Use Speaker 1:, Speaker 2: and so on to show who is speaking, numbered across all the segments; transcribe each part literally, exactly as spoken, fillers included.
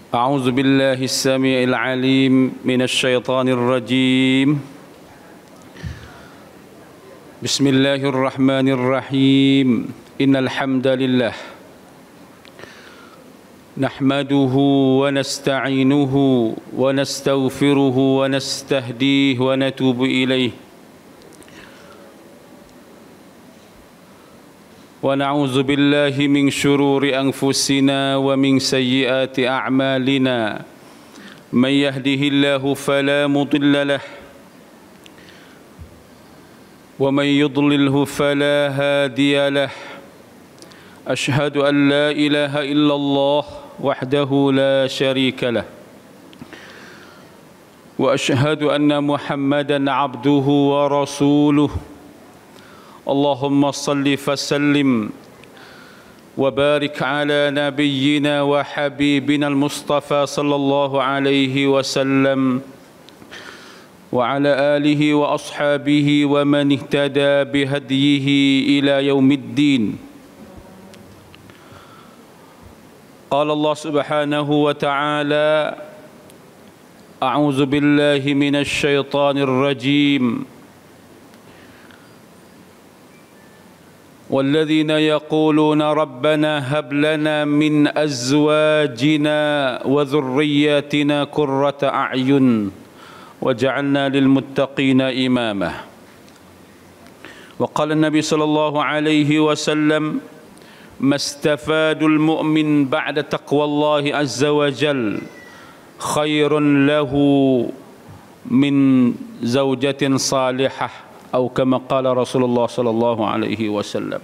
Speaker 1: أعوذ بالله السميع العليم من الشيطان الرجيم بسم الله الرحمن الرحيم إن الحمد لله نحمده ونستعينه ونستغفره ونستهديه ونتوب إليه ونعوذ بالله من شرور أنفسنا ومن سيئات أعمالنا من يهده الله فلا مضل له ومن يضلله فلا هادي له أشهد أن لا إله إلا الله وحده لا شريك له وأشهد أن محمدًا عبده ورسوله اللهم صل وسلم وبارك على نبينا وحبيبنا المصطفى صلى الله عليه وسلم وعلى آله وأصحابه ومن اهتدى بهديه إلى يوم الدين قال الله سبحانه وتعالى أعوذ بالله من الشيطان الرجيم والذين يقولون ربنا هب لنا من أزواجنا وذرياتنا قرة أعين وجعلنا للمتقين إماما وقال النبي صلى الله عليه وسلم ما استفاد المؤمن بعد تقوى الله عز وجل خير له من زوجة صالحة أو كما قال رسول الله صلى الله عليه وسلم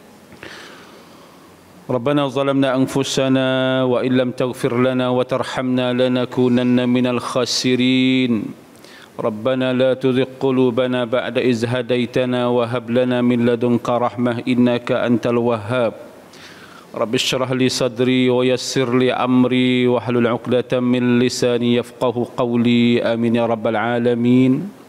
Speaker 1: ربنا ظلمنا أنفسنا وإن لم تغفر لنا وترحمنا لنكونن من الخاسرين ربنا لا تزغ قلوبنا بعد إذ هديتنا وهب لنا من لدنك رحمة إنك أنت الوهاب رب اشرح لي صدري ويسر لي أمري واحلل عقدة من لساني يفقه قولي آمين يا رب العالمين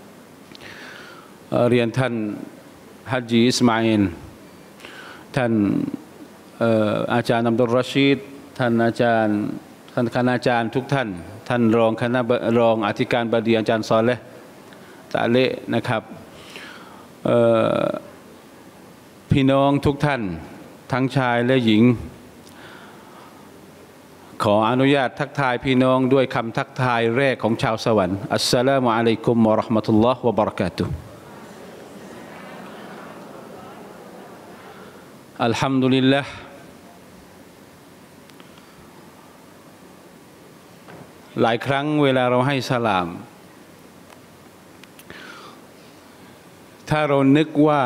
Speaker 1: เรียนท่านฮัจญีอิสมาอิลท่านอาจารย์อับดุลรอชีดท่านอาจารย์ท่านคณาจารย์ทุกท่านท่านรองคณะรองอธิการบดีอาจารย์ซอเลห์ตะเลนะครับพี่น้องทุกท่านทั้งชายและหญิงขออนุญาตทักทายพี่น้องด้วยคำทักทายแรกของชาวสวรรค์อัสสลามุอะลัยกุมวะเราะห์มะตุลลอฮ์วะบะเราะกาตุฮ์อัลฮัมดุลิลละห์หลายครั้งเวลาเราให้สลามถ้าเรานึกว่า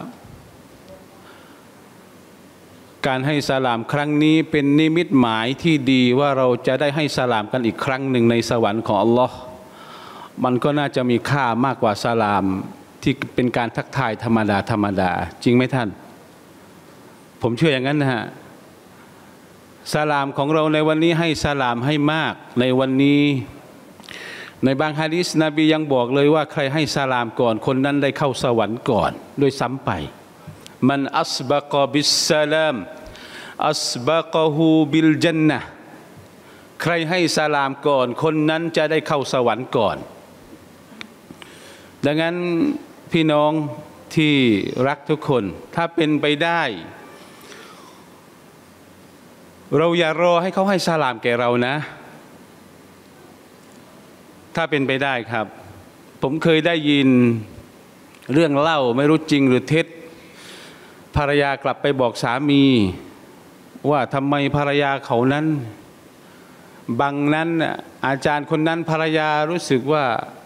Speaker 1: การให้สลามครั้งนี้เป็นนิมิตหมายที่ดีว่าเราจะได้ให้สลามกันอีกครั้งหนึ่งในสวรรค์ของอัลลอฮ์มันก็น่าจะมีค่ามากกว่าสลามที่เป็นการทักทายธรรมดาธรรมดาจริงไหมท่านผมเชื่ออย่างนั้นนะฮะสลามของเราในวันนี้ให้สลามให้มากในวันนี้ในบางฮะดีษนบียังบอกเลยว่าใครให้สลามก่อนคนนั้นได้เข้าสวรรค์ก่อนโดยซ้ำไปมันอัสบะกอบิสสลามอัสบะกอฮูบิลจันนะห์ใครให้สลามก่อนคนนั้นจะได้เข้าสวรรค์ก่อนดังนั้นพี่น้องที่รักทุกคนถ้าเป็นไปได้เราอย่ารอให้เขาให้สลามแก่เรานะถ้าเป็นไปได้ครับผมเคยได้ยินเรื่องเล่าไม่รู้จริงหรือเท็จภรรยากลับไปบอกสามีว่าทำไมภรรยาเขานั้นบางนั้นอาจารย์คนนั้นภรรยารู้สึกว่า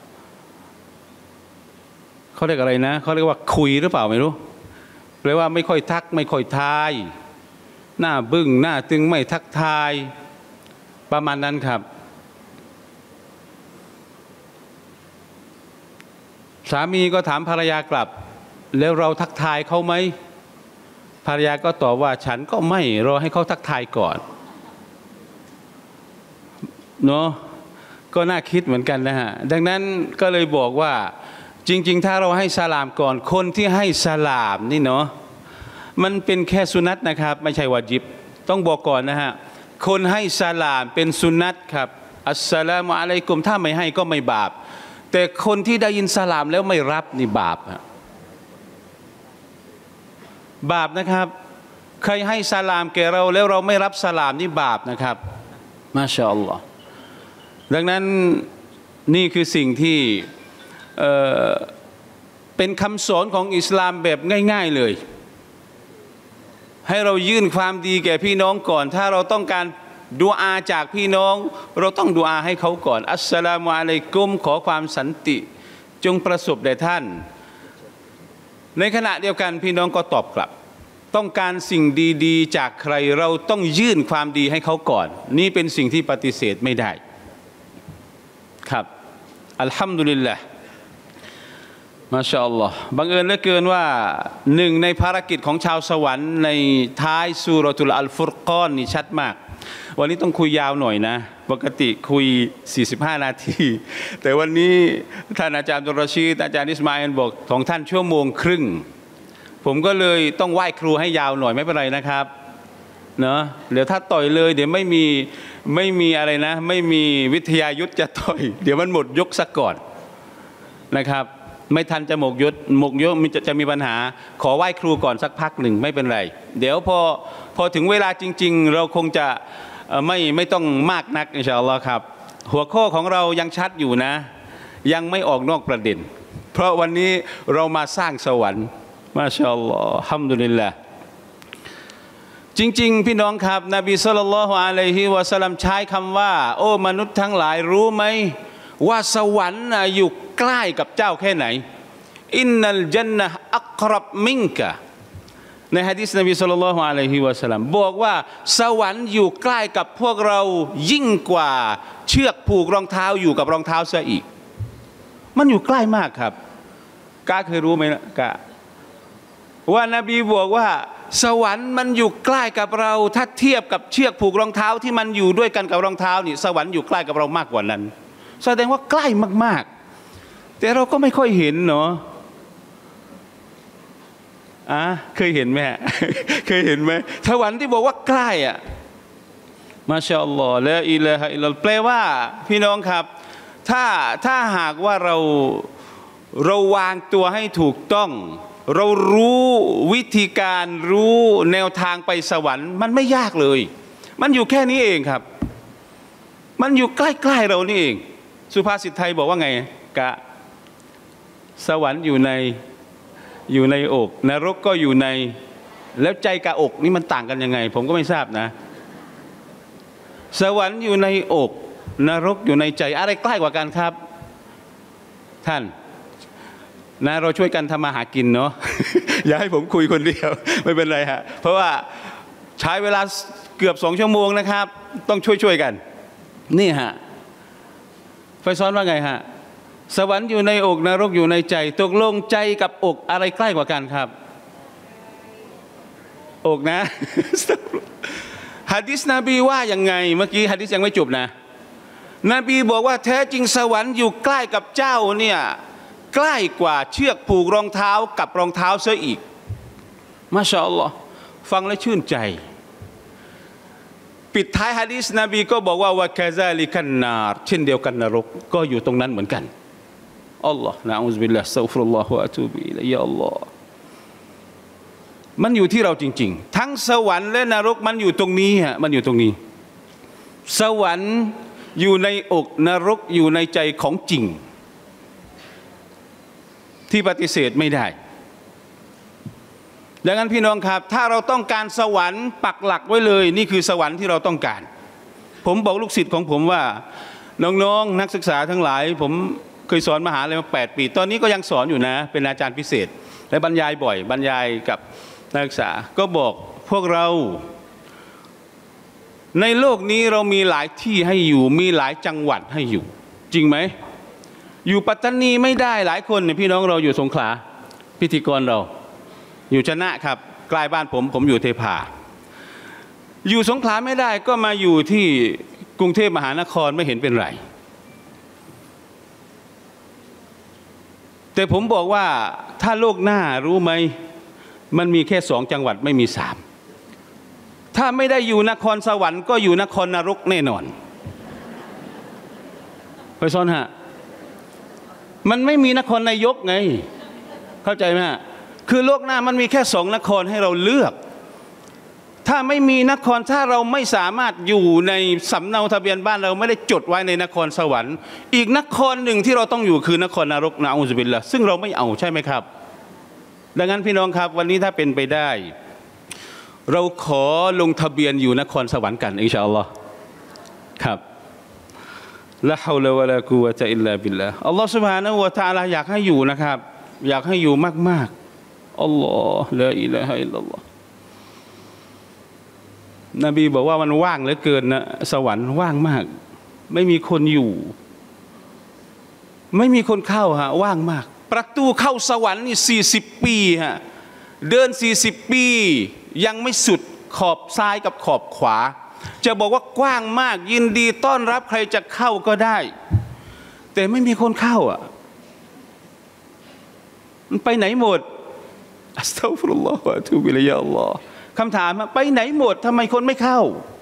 Speaker 1: เขาเรียกอะไรนะเขาเรียกว่าคุยหรือเปล่าไม่รู้แปลว่าไม่ค่อยทักไม่ค่อยทายหน้าบึ้งหน้าตึงไม่ทักทายประมาณนั้นครับสามีก็ถามภรรยากลับแล้วเราทักทายเขาไหมภรรยาก็ตอบว่าฉันก็ไม่รอให้เขาทักทายก่อนเนาะก็น่าคิดเหมือนกันนะฮะดังนั้นก็เลยบอกว่าจริงๆถ้าเราให้สลามก่อนคนที่ให้สลามนี่เนาะ มันเป็นแค่สุนัตนะครับไม่ใช่วาญิบต้องบอกก่อนนะฮะคนให้สลามเป็นสุนนัตครับอัสสลามุอะลัยกุมถ้าไม่ให้ก็ไม่บาปแต่คนที่ได้ยินสลามแล้วไม่รับนี่บาปบาปนะครับใครให้สลามแก่เราแล้วเราไม่รับสลามนี่บาปนะครับมาชาอัลลอฮ์ดังนั้นนี่คือสิ่งที่เอ่อเป็นคำสอนของอิสลามแบบง่ายๆเลยให้เรายื่นความดีแก่พี่น้องก่อนถ้าเราต้องการดุอาจากพี่น้องเราต้องดุอาให้เขาก่อนอัสสลามุอะลัยกุมขอความสันติจงประสบแด่ท่านในขณะเดียวกันพี่น้องก็ตอบกลับต้องการสิ่งดีๆจากใครเราต้องยื่นความดีให้เขาก่อนนี่เป็นสิ่งที่ปฏิเสธไม่ได้ครับอัลฮัมดุลิลลาห์มาชาอัลลอฮ์บังเอิญเหลือเกินว่าหนึ่งในภารกิจของชาวสวรรค์ในท้ายซูเราะตุลอัลฟุรกอนนี่ชัดมากวันนี้ต้องคุยยาวหน่อยนะปกติคุยสี่สิบห้านาทีแต่วันนี้ท่านอาจารย์ดุลรอชีดอาจารย์อิสมาอิลบอกของท่านชั่วโมงครึ่งผมก็เลยต้องไหว้ครูให้ยาวหน่อยไม่เป็นไรนะครับเนาะเดี๋ยวถ้าต่อยเลยเดี๋ยวไม่มีไม่มีอะไรนะไม่มีวิทยายุทธจะต่อยเดี๋ยวมันหมดยกซะก่อนนะครับไม่ทันจะหมกยุทธหมกยุทธมันจะจะมีปัญหาขอไหว้ครูก่อนสักพักหนึ่งไม่เป็นไรเดี๋ยวพอพอถึงเวลาจริงๆเราคงจะไม่ไม่ต้องมากนักอินชาอัลลอฮ์ครับหัวข้อของเรายังชัดอยู่นะยังไม่ออกนอกประเด็นเพราะวันนี้เรามาสร้างสวรรค์มาชาอัลลอฮ์ฮัมดุลิลลาห์จริงๆพี่น้องครับนบีศ็อลลัลลอฮุอะลัยฮิวะซัลลัมใช้คำว่าโอ้มนุษย์ทั้งหลายรู้ไหมว่าสวรรค์อยู่ใกล้กับเจ้าแค่ไหนอินนัลญันนะฮ์อักรับมิงกะในหะดีษนบีศ็อลลัลลอฮุอะลัยฮิวะซัลลัมบอกว่าสวรรค์อยู่ใกล้กับพวกเรายิ่งกว่าเชือกผูกรองเท้าอยู่กับรองเท้าซะอีกมันอยู่ใกล้มากครับกาเคยรู้ไหมนะกาว่านบีบอกว่าสวรรค์มันอยู่ใกล้กับเราถ้าเทียบกับเชือกผูกรองเท้าที่มันอยู่ด้วยกันกับรองเท้านี่สวรรค์อยู่ใกล้กับเรามากกว่านั้นแสดงว่าใกล้มากๆแต่เราก็ไม่ค่อยเห็นเนาะอ่ะเคยเห็นไหมเคยเห็นไหมสวรรค์ที่บอกว่าใกล้อ่ะมาชาอัลลอฮ์ละอิลาฮะอิลลัลลอฮ์แปลว่าพี่น้องครับถ้าถ้าหากว่าเราเราวางตัวให้ถูกต้องเรารู้วิธีการรู้แนวทางไปสวรรค์มันไม่ยากเลยมันอยู่แค่นี้เองครับมันอยู่ใกล้ๆเรานี่เองสุภาษิตไทยบอกว่าไงกะสวรรค์อยู่ในอยู่ในอกนรกก็อยู่ในแล้วใจกับอกนี่มันต่างกันยังไงผมก็ไม่ทราบนะสวรรค์อยู่ในอกนรกอยู่ในใจอะไรใกล้กว่ากันครับท่านนะเราช่วยกันทำมาหากินเนาะ อย่าให้ผมคุยคนเดียว ไม่เป็นไรฮะเพราะว่าใช้เวลาเกือบสองชั่วโมงนะครับต้องช่วยช่วยกันนี่ฮะไฟซ้อนว่าไงฮะสวรรค์อยู่ในอกนรกอยู่ในใจตกลงใจกับอกอะไรใกล้กว่ากันครับอกนะ หะดีษนบีว่ายังไงเมื่อกี้หะดีษยังไม่จบนะนบีบอกว่าแท้จริงสวรรค์อยู่ใกล้กับเจ้าเนี่ยใกล้กว่าเชือกผูกรองเท้ากับรองเท้าเสียอีกมาชาอัลลอฮ์ฟังแล้วชื่นใจปิดท้ายหะดีษนบีก็บอกว่าวะกะซาลิกันนาร์เช่นเดียวกันนรกก็อยู่ตรงนั้นเหมือนกันอัลลอฮ์นะอูซบิลลาฮ์อัสตัฆฟิรุลลอฮ์วะอะตูบิอิลัยฮิยาอัลลอฮ์มันอยู่ที่เราจริงๆทั้งสวรรค์และนรกมันอยู่ตรงนี้ฮะมันอยู่ตรงนี้สวรรค์อยู่ในอกนรกอยู่ในใจของจริงที่ปฏิเสธไม่ได้ดังนั้นพี่น้องครับถ้าเราต้องการสวรรค์ปักหลักไว้เลยนี่คือสวรรค์ที่เราต้องการผมบอกลูกศิษย์ของผมว่าน้องๆนักศึกษาทั้งหลายผมเคยสอนมหาลัยมาแปดปีตอนนี้ก็ยังสอนอยู่นะเป็นอาจารย์พิเศษและบรรยายบ่อยบรรยายกับนักศึกษาก็บอกพวกเราในโลกนี้เรามีหลายที่ให้อยู่มีหลายจังหวัดให้อยู่จริงไหมอยู่ปัตตานีไม่ได้หลายคนเนี่ยพี่น้องเราอยู่สงขลาพิธีกรเราอยู่ชนะครับใกล้บ้านผมผมอยู่เทพาอยู่สงขลาไม่ได้ก็มาอยู่ที่กรุงเทพมหานครไม่เห็นเป็นไรแต่ผมบอกว่าถ้าโลกหน้ารู้ไหมมันมีแค่สองจังหวัดไม่มีสามถ้าาไม่ได้อยู่นครสวรรค์ก็อยู่นครนรกแน่นอนไปซ้อนฮะมันไม่มีนครนายกไงเข้าใจไหมฮะคือโลกหน้ามันมีแค่สองนครให้เราเลือกถ้าไม่มีนครถ้าเราไม่สามารถอยู่ในสำเนาทะเบียนบ้านเราไม่ได้จดไว้ในนครสวรรค์อีกนครหนึ่งที่เราต้องอยู่คือนครนรกนะอูซุบิลละซึ่งเราไม่เอาใช่ไหมครับดังนั้นพี่น้องครับวันนี้ถ้าเป็นไปได้เราขอลงทะเบียนอยู่นครสวรรค์กันอินชาอัลลอฮ์ครับละฮาวลาวะลากุวะตะอิลลาบิลลาห์อัลลอฮ์ซุบฮานะฮูวะตะอาลาอยากให้อยู่นะครับอยากให้อยู่มากๆอัลลอฮ์ลาอิลาฮะอิลลัลลอฮ์นบีบอกว่ามันว่างเหลือเกินนะสวรรค์ว่างมากไม่มีคนอยู่ไม่มีคนเข้าฮะว่างมากประตูเข้าสวรรค์นี่สี่สิบปีฮะเดินสี่สิบปียังไม่สุดขอบซ้ายกับขอบขวาจะบอกว่ากว้างมากยินดีต้อนรับใครจะเข้าก็ได้แต่ไม่มีคนเข้าอ่ะมันไปไหนหมดอัสตัฆฟิรุลลอฮฺวะอะตูบิอิลัยฮิยาอัลลอฮฺคำถามไปไหนหมดทำไมคนไม่เข้า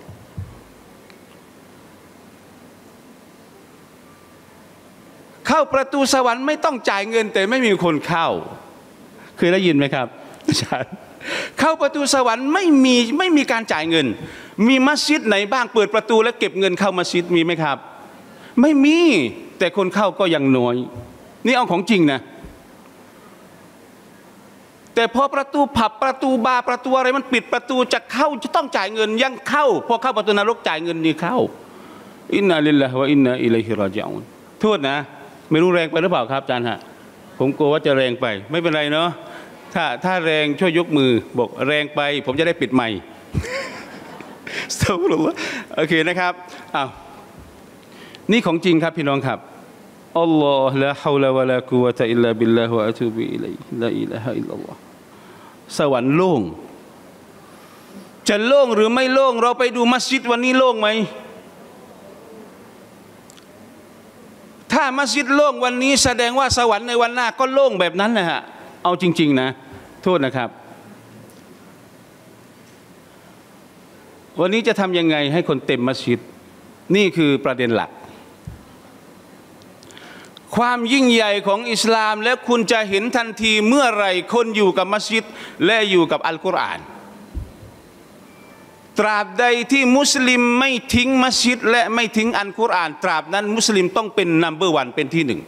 Speaker 1: เข้าประตูสวรรค์ไม่ต้องจ่ายเงินแต่ไม่มีคนเข้าเคยได้ยินไหมครับอาจารย์เข้าประตูสวรรค์ไม่มีไม่มีการจ่ายเงินมีมัสยิดไหนบ้างเปิดประตูแล้วเก็บเงินเข้ามัสยิดมีไหมครับไม่มีแต่คนเข้าก็ยังน้อยนี่เอาของจริงนะแต่พอประตูผับประตูบาร์ประตูอะไรมันปิดประตูจะเข้าจะต้องจ่ายเงินยังเข้าพอเข้าประตูนรกจ่ายเงินนี่เข้าอินนาลิลลาฮิวะอินนาอิลัยฮิรอญิอูนโทษนะไม่รู้แรงไปหรือเปล่าครับอาจารย์ฮะผมกลัวว่าจะแรงไปไม่เป็นไรเนาะถ้าถ้าแรงช่วยยกมือบอกแรงไปผมจะได้ปิดไมค์สตัฆฟิรุลลอฮ์โอเคนะครับอ้าวนี่ของจริงครับพี่น้องครับอัลลอฮ์ลาฮาวลาวะลากุวะตะอิลลาบิลลาฮ์วะอะตูบิอิลัยฮิลาอิลาฮะอิลลัลลอฮ์สวรรค์โล่งจะโล่งหรือไม่โล่งเราไปดูมัสยิดวันนี้โล่งไหมถ้ามัสยิดโล่งวันนี้แสดงว่าสวรรค์ในวันหน้าก็โล่งแบบนั้นนะฮะเอาจริงๆนะโทษนะครับวันนี้จะทำยังไงให้คนเต็มมัสยิดนี่คือประเด็นหลักความยิ่งใหญ่ของอิสลามและคุณจะเห็นทันทีเมื่อไรคนอยู่กับมัสยิดและอยู่กับอัลกุรอานตราบใดที่มุสลิมไม่ทิ้งมัสยิดและไม่ทิ้งอัลกุรอานตราบนั้นมุสลิมต้องเป็นนัมเบอร์วันเป็นที่หนึ่ง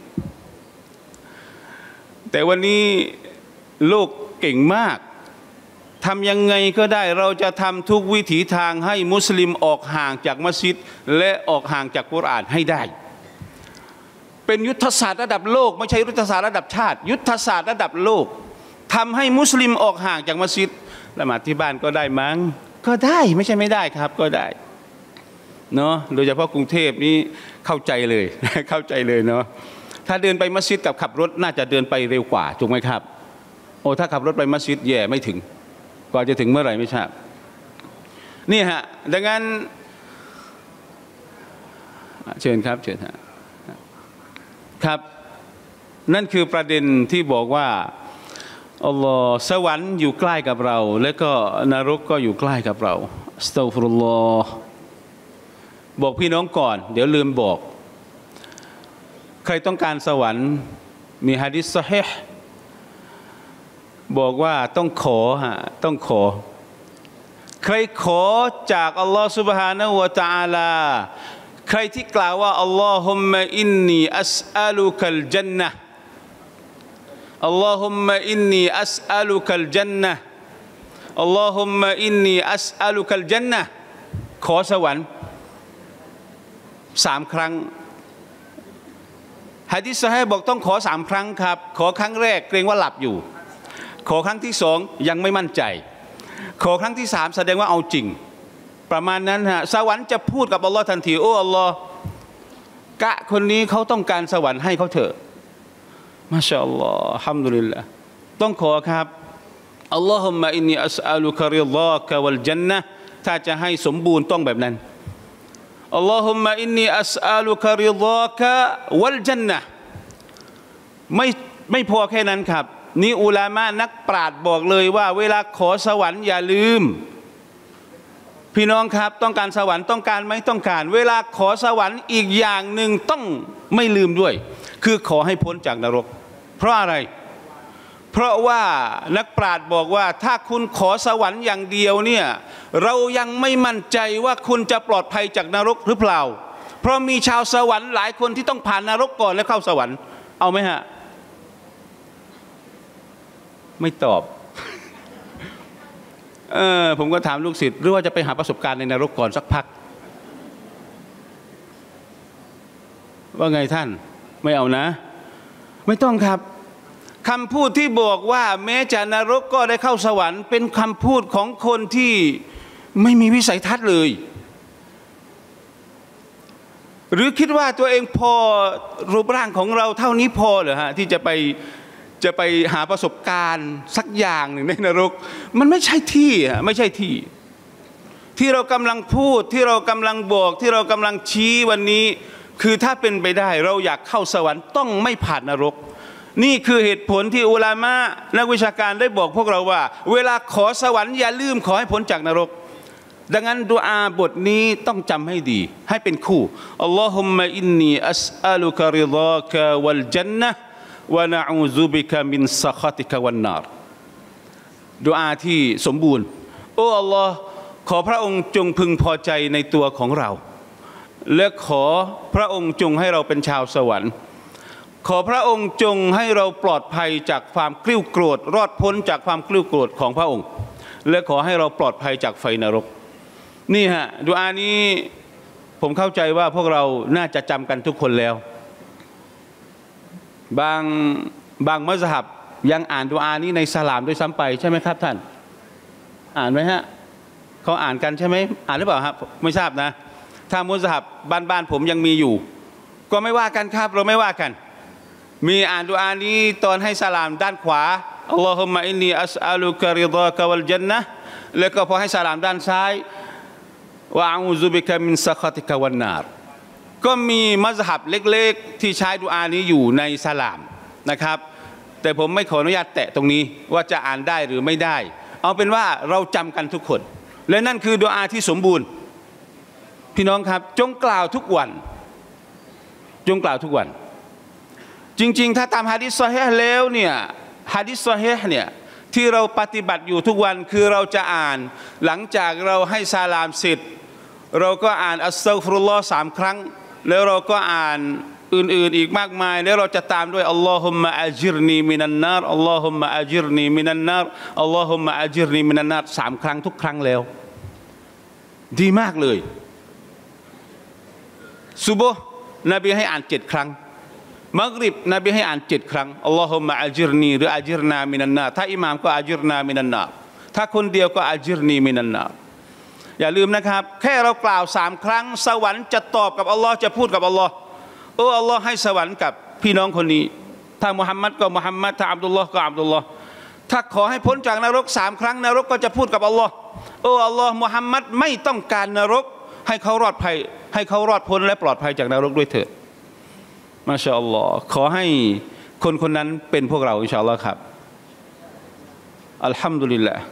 Speaker 1: แต่วันนี้โลกเก่งมากทำยังไงก็ได้เราจะทำทุกวิถีทางให้มุสลิมออกห่างจากมัสยิดและออกห่างจากกุรอานให้ได้เป็นยุทธศาสตร์ระดับโลกไม่ใช่ยุทธศาสตร์ระดับชาติยุทธศาสตร์ระดับโลกทำให้มุสลิมออกห่างจากมัสยิดละหมาดที่บ้านก็ได้มั้งก็ได้ไม่ใช่ไม่ได้ครับก็ได้เนาะโดยเฉพาะกรุงเทพนี้เข้าใจเลยเข้าใจเลยเนาะถ้าเดินไปมัสยิดกับขับรถน่าจะเดินไปเร็วกว่าถูกไหมครับโอ้ถ้าขับรถไปมัสยิดแย่ไม่ถึงกว่าจะถึงเมื่อไหร่ไม่ทราบนี่ฮะดังนั้นเชิญครับเชิญฮะครับนั่นคือประเด็นที่บอกว่าอัลลอฮ์สวรรค์อยู่ใกล้กับเราและก็นรกก็อยู่ใกล้กับเราอัสตัฆฟิรุลลอฮ์บอกพี่น้องก่อนเดี๋ยวลืมบอกใครต้องการสวรรค์มีหะดีษซอฮีฮ์บอกว่าต้องขอฮะต้องขอใครขอจากอัลลอฮ์ سبحانه และ تعالى ใครที่กล่าวว่าอัลลอฮุมมะอินนีอัสอัลุกัลญันนะห์อัลลอฮุมมะอินนีอัสอัลุกัลญันนะห์อัลลอฮุมมะอินนีอัสอัลุกัลญันนะห์ขอสวรรค์สามครั้งหะดีษซอฮีฮ์บอกต้องขอสามครั้งครับขอครั้งแรกเกรงว่าหลับอยู่ขอครั้งที่สองยังไม่มั่นใจขอครั้งที่สามแสดงว่าเอาจริงประมาณนั้นฮะสวรรค์จะพูดกับอัลลอฮ์ทันทีโอ้อัลลอฮ์กะคนนี้เขาต้องการสวรรค์ให้เขาเถอะมาชาอัลลอฮ์ฮัมดุลิลละต้องขอครับอัลลอฮุมมะอินนีอัสอัลุกะริฎอกะวัลญันนะห์ถ้าจะให้สมบูรณ์ต้องแบบนั้นอัลลอฮุมมะอินนีอัสอัลุกะริฎอกะวัลญันนะห์ไม่ไม่พอแค่นั้นครับนี่อุลามะนักปราชญ์บอกเลยว่าเวลาขอสวรรค์อย่าลืมพี่น้องครับต้องการสวรรค์ต้องการไหมต้องการเวลาขอสวรรค์อีกอย่างหนึ่งต้องไม่ลืมด้วยคือขอให้พ้นจากนรกเพราะอะไรเพราะว่านักปราชญ์บอกว่าถ้าคุณขอสวรรค์อย่างเดียวเนี่ยเรายังไม่มั่นใจว่าคุณจะปลอดภัยจากนรกหรือเปล่าเพราะมีชาวสวรรค์หลายคนที่ต้องผ่านนรกก่อนแล้วเข้าสวรรค์เอาไหมฮะไม่ตอบเออผมก็ถามลูกศิษย์หรือว่าจะไปหาประสบการณ์ในนรกก่อนสักพักว่าไงท่านไม่เอานะไม่ต้องครับคำพูดที่บอกว่าแม้จะนรกก็ได้เข้าสวรรค์เป็นคำพูดของคนที่ไม่มีวิสัยทัศน์เลยหรือคิดว่าตัวเองพอรูปร่างของเราเท่านี้พอเหรอฮะที่จะไปจะไปหาประสบการณ์สักอย่างหนึ่งในนรกมันไม่ใช่ที่อะไม่ใช่ที่ที่เรากำลังพูดที่เรากำลังบอกที่เรากำลังชี้วันนี้คือถ้าเป็นไปได้เราอยากเข้าสวรรค์ต้องไม่ผ่านนรกนี่คือเหตุผลที่อุลามะนักวิชาการได้บอกพวกเราว่าเวลาขอสวรรค์อย่าลืมขอให้พ้นจากนรกดังนั้นดุอาบทนี้ต้องจำให้ดีให้เป็นคู่อัลลอฮุมมะอินนีอัสอัลุกะริฎากะวัลญันนะฮ์วะนะอูซุบิกะมินซะฆอติกะวันนารดุอาที่สมบูรณ์โอ้อัลลอฮ์ขอพระองค์จงพึงพอใจในตัวของเราและขอพระองค์จงให้เราเป็นชาวสวรรค์ขอพระองค์จงให้เราปลอดภัยจากความกลิ้วโกรธรอดพ้นจากความกลิ้วโกรธของพระองค์และขอให้เราปลอดภัยจากไฟนรกนี่ฮะดุอานี้ผมเข้าใจว่าพวกเราน่าจะจำกันทุกคนแล้วบางบางมัซฮับยังอ่านดุอานี้ในสลามด้วยซ้ำไปใช่ไหมครับท่านอ่านไหมฮะเขาอ่านกันใช่ไหมอ่านหรือเปล่าครับไม่ทราบนะถ้ามัซฮับบ้านๆผมยังมีอยู่ก็ไม่ว่ากันครับเราไม่ว่ากันมีอ่านดุอานี้ตอนให้สลามด้านขวาอัลลอฮุมมะอินนีอัสอัลุกะริฎากะวัลญันนะฮ์แล้วก็พอให้สลามด้านซ้ายวะอูซุบิกะมินซะฆอติกะวันนารก็มีมัซฮับเล็กๆที่ใช้ดุอานี้อยู่ในสลามนะครับแต่ผมไม่ขออนุญาตแตะตรงนี้ว่าจะอ่านได้หรือไม่ได้เอาเป็นว่าเราจำกันทุกคนและนั่นคือดุอาที่สมบูรณ์พี่น้องครับจงกล่าวทุกวันจงกล่าวทุกวันจริงๆถ้าตามหะดีษซอฮีฮ์แล้วเนี่ยหะดีษซอฮีฮ์เนี่ยที่เราปฏิบัติอยู่ทุกวันคือเราจะอ่านหลังจากเราให้ซาลามเสร็จเราก็อ่านอัสตัฆฟิรุลลอฮ์สามครั้งแล้วเราก็อ่านอื่นๆอีกมากมายแล้วเราจะตามด้วยอัลลอฮุมมะอัจิรนีมินันนารอัลลอฮุมมะอัจิรนีมินันนารอัลลอฮุมมะอัจิรนีมินันนารสามครั้งทุกครั้งแล้วดีมากเลยซุบฮ์นบีให้อ่านเจ็ดครั้งมักริบนบีให้อ่านเจ็ดครั้งอัลลอฮุมะอัจิรนีหรืออัจิรนามินันนาถ้าอิหม่ามก็อัจิรนามินันนาถ้าคนเดียวก็อัจิรนีมินันนาอย่าลืมนะครับแค่เรากล่าวสามครั้งสวรรค์จะตอบกับอัลลอฮ์จะพูดกับอัลลอฮ์โอ้อัลลอฮ์ให้สวรรค์กับพี่น้องคนนี้ถ้ามุฮัมมัดก็มุฮัมมัดถ้าอับดุลลอฮ์ก็อับดุลลอฮ์ถ้าขอให้พ้นจากนรกสามครั้งนรกก็จะพูดกับอัลลอฮ์โอ้อัลลอฮ์มุฮัมมัดไม่ต้องการนรกให้เขารอดภัยให้เขารอดพ้นและปลอดภัยจากนรกด้วยเถิดมาชาอัลลอฮ์ขอให้คนคนนั้นเป็นพวกเราอินชาอัลลอฮ์ครับอัลฮัมดุลิลลาห์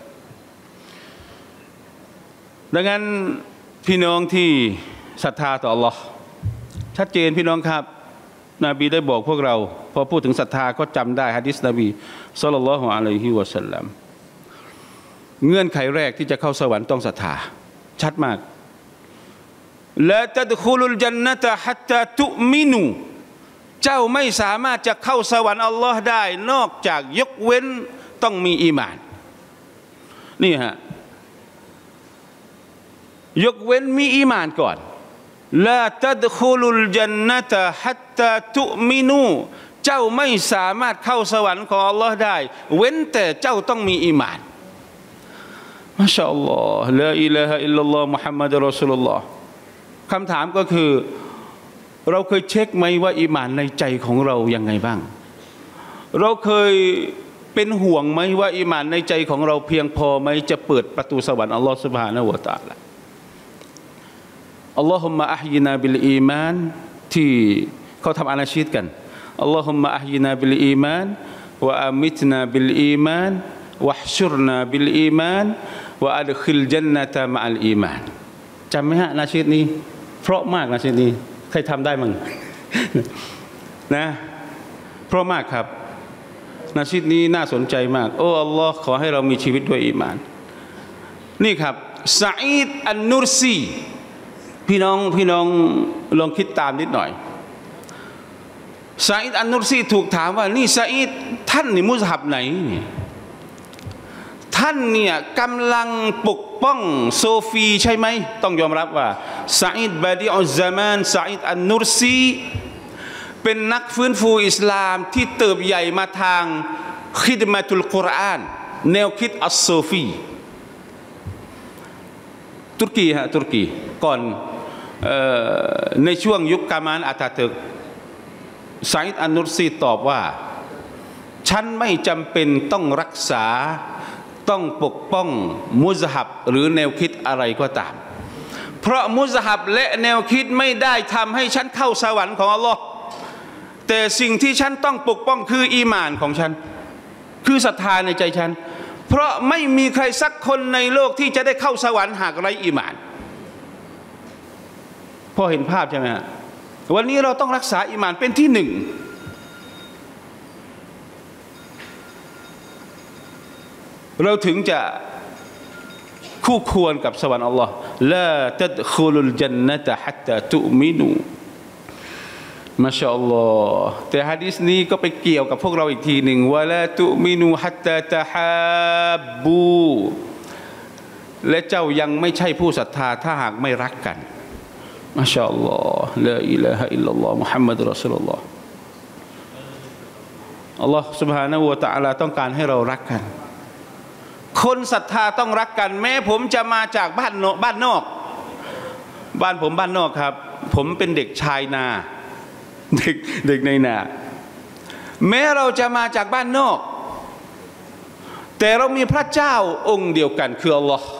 Speaker 1: ดังนั้นพี่น้องที่ศรัทธาต่ออัลลอฮ์ชัดเจนพี่น้องครับนบีได้บอกพวกเราพอพูดถึงศรัทธาก็จำได้หะดีษนบีศ็อลลัลลอฮุอะลัยฮิวะซัลลัมเงื่อนไขแรกที่จะเข้าสวรรค์ต้องศรัทธาชัดมากละตัดคุลุลญันนะตะฮัตตาตุมินูเจ้าไม่สามารถจะเข้าสวรรค์อัลลอฮ์ได้นอกจากยกเว้นต้องมีอีหม่านนี่ฮะยกเว้นมีอีหม่านก่อนลาตัดคุลุลญันนะตะฮัตตาตุมินูเจ้าไม่สามารถเข้าสวรรค์ของอัลลอฮ์ได้เว้นแต่เจ้าต้องมีอีหม่านมาชาอัลลอฮ์ลาอิลาฮะอิลลัลลอฮ์มุฮัมมัดุรรอซูลุลลอฮ์คำถามก็คือเราเคยเช็คไหมว่าอีหม่านในใจของเรายังไงบ้างเราเคยเป็นห่วงไหมว่าอีหม่านในใจของเราเพียงพอไหมจะเปิดประตูสวรรค์อัลลอฮฺซุบฮานะฮูวะตะอาลาอัลลอฮุมมะอัฮยินาบิลอีมานที่เขาทำอานาชีดกันอัลลอฮุมมะอัฮยินาบิลอีมานวะอามิตนาบิลอีมานวะฮ์ชุรนาบิลอีมานวะอัดคิลญันนะตะมะอัลอีมานจำไหมฮะนาชีดนี้เพราะมากนาชีดนี้ใครทำได้มั้ง นะเพราะมากครับนาชีดนี้น่าสนใจมากโอ้อัลลอฮ์ขอให้เรามีชีวิตด้วยอีหม่านนี่ครับซะอีดอันนุรซีพี่น้องพี่น้องลองคิดตามนิดหน่อยซะอีดอันนุรซีถูกถามว่านี่ซะอีดท่านนี่มุซฮับไหนเนี่ยท่านเนี่ยกำลังปกป้องโซฟีใช่ไหมต้องยอมรับว่าซะอีดบาดิอุซซามานซะอีดอันนุรซีเป็นนักฟื้นฟูอิสลามที่เติบใหญ่มาทางคิดมะตุลกุรอานแนวคิดอัสโซฟีตุรกีฮะตุรกีก่อนเอ่อในช่วงยุคกามานอาตาตึกซะอีดอันนุรซีตอบว่าฉันไม่จำเป็นต้องรักษาต้องปกป้องมุซฮับหรือแนวคิดอะไรก็ตามเพราะมุซฮับและแนวคิดไม่ได้ทำให้ฉันเข้าสวรรค์ของอัลลอฮ์แต่สิ่งที่ฉันต้องปกป้องคืออีหม่านของฉันคือศรัทธาในใจฉันเพราะไม่มีใครสักคนในโลกที่จะได้เข้าสวรรค์หากไร้อีหม่านพอเห็นภาพใช่ไหมฮะวันนี้เราต้องรักษาอีหม่านเป็นที่หนึ่งเราถึงจะคู่ควรกับสวรรค์อัลลอฮ์ลาตัดคุลุลจันนะตะฮัตตะตุมินูมาชาอัลลอฮ์แต่หะดีษนี้ก็ไปเกี่ยวกับพวกเราอีกทีหนึ่งวะลาตุมินูฮัตตะตะฮับบูและเจ้ายังไม่ใช่ผู้ศรัทธาถ้าหากไม่รักกันมาชาอัลลอฮ์ลาอิลาฮะอิลลัลลอฮ์มุฮัมมัดรอซูลุลลอฮ์อัลลอฮ์ سبحانه และ تعالى ต้องการให้เรารักกันคนศรัทธาต้องรักกันแม้ผมจะมาจากบ้านนอกบ้านนอกบ้านผมบ้านนอกครับผมเป็นเด็กชายนาเด็กเด็กในนาแม้เราจะมาจากบ้านนอกแต่เรามีพระเจ้าองค์เดียวกันคืออัลลอฮ์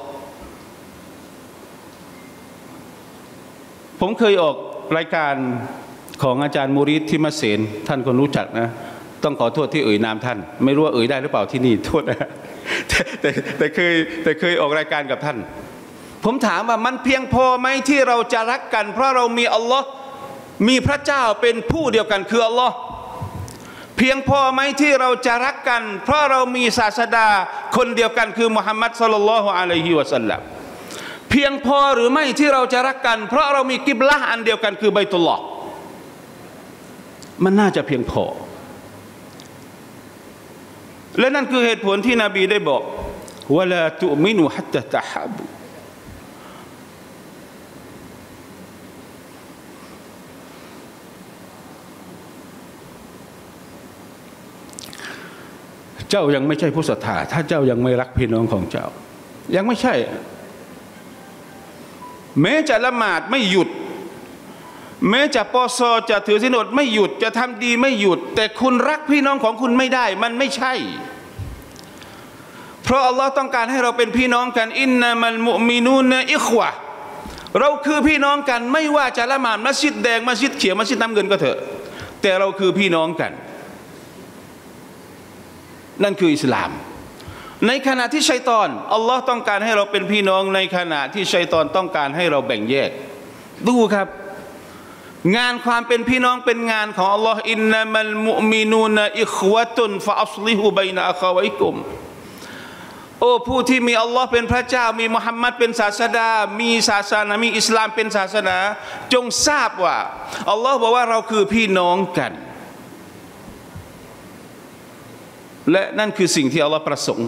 Speaker 1: ผมเคยออกรายการของอาจารย์มูริดที่มัสเสนท่านคนรู้จักนะต้องขอโทษที่เอ่ยนามท่านไม่รู้ว่าเอ่ยได้หรือเปล่าที่นี่โทษนะแต่แต่แต่เคยแต่เคยออกรายการกับท่านผมถามว่ามันเพียงพอไหมที่เราจะรักกันเพราะเรามีอัลลอฮ์มีพระเจ้าเป็นผู้เดียวกันคืออัลลอฮ์เพียงพอไหมที่เราจะรักกันเพราะเรามีศาสดาคนเดียวกันคือมุฮัมมัดศ็อลลัลลอฮุอะลัยฮิวะซัลลัมเพียงพอหรือไม่ที่เราจะรักกันเพราะเรามีกิบละห์อันเดียวกันคือบัยตุลลอฮ์มันน่าจะเพียงพอและนั่นคือเหตุผลที่นบีได้บอกวะลาตุมินูฮัตตะตะฮับเจ้ายังไม่ใช่ผู้ศรัทธาถ้าเจ้ายังไม่รักพี่น้องของเจ้ายังไม่ใช่แม้จะละหมาดไม่หยุดแม้จะปอซอจะถือศีลอดไม่หยุดจะทำดีไม่หยุดแต่คุณรักพี่น้องของคุณไม่ได้มันไม่ใช่เพราะอัลลอฮ์ต้องการให้เราเป็นพี่น้องกันอินนามัลมุมินูนอิควะเราคือพี่น้องกันไม่ว่าจะละหมาดมัสยิดแดงมัสยิดเขียวมัสยิดน้ำเงินก็เถอะแต่เราคือพี่น้องกันนั่นคืออิสลามในขณะที่ชัยฏอนอัลลอฮ์ต้องการให้เราเป็นพี่น้องในขณะที่ชัยฏอนต้องการให้เราแบ่งแยกดูครับงานความเป็นพี่น้องเป็นงานของอัลลอฮ์อินนามัลมุมินูนอิควะตุนฟะอัศลิฮุบัยนะอะคาวะอิกุมโอ้ผู้ที่มีอัลลอฮ์เป็นพระเจ้ามีมุฮัมมัดเป็นศาสดามีศาสนามีอิสลามเป็นศาสนาจงทราบว่าอัลลอฮ์บอกว่าเราคือพี่น้องกันและนั่นคือสิ่งที่อัลลอฮ์ประสงค์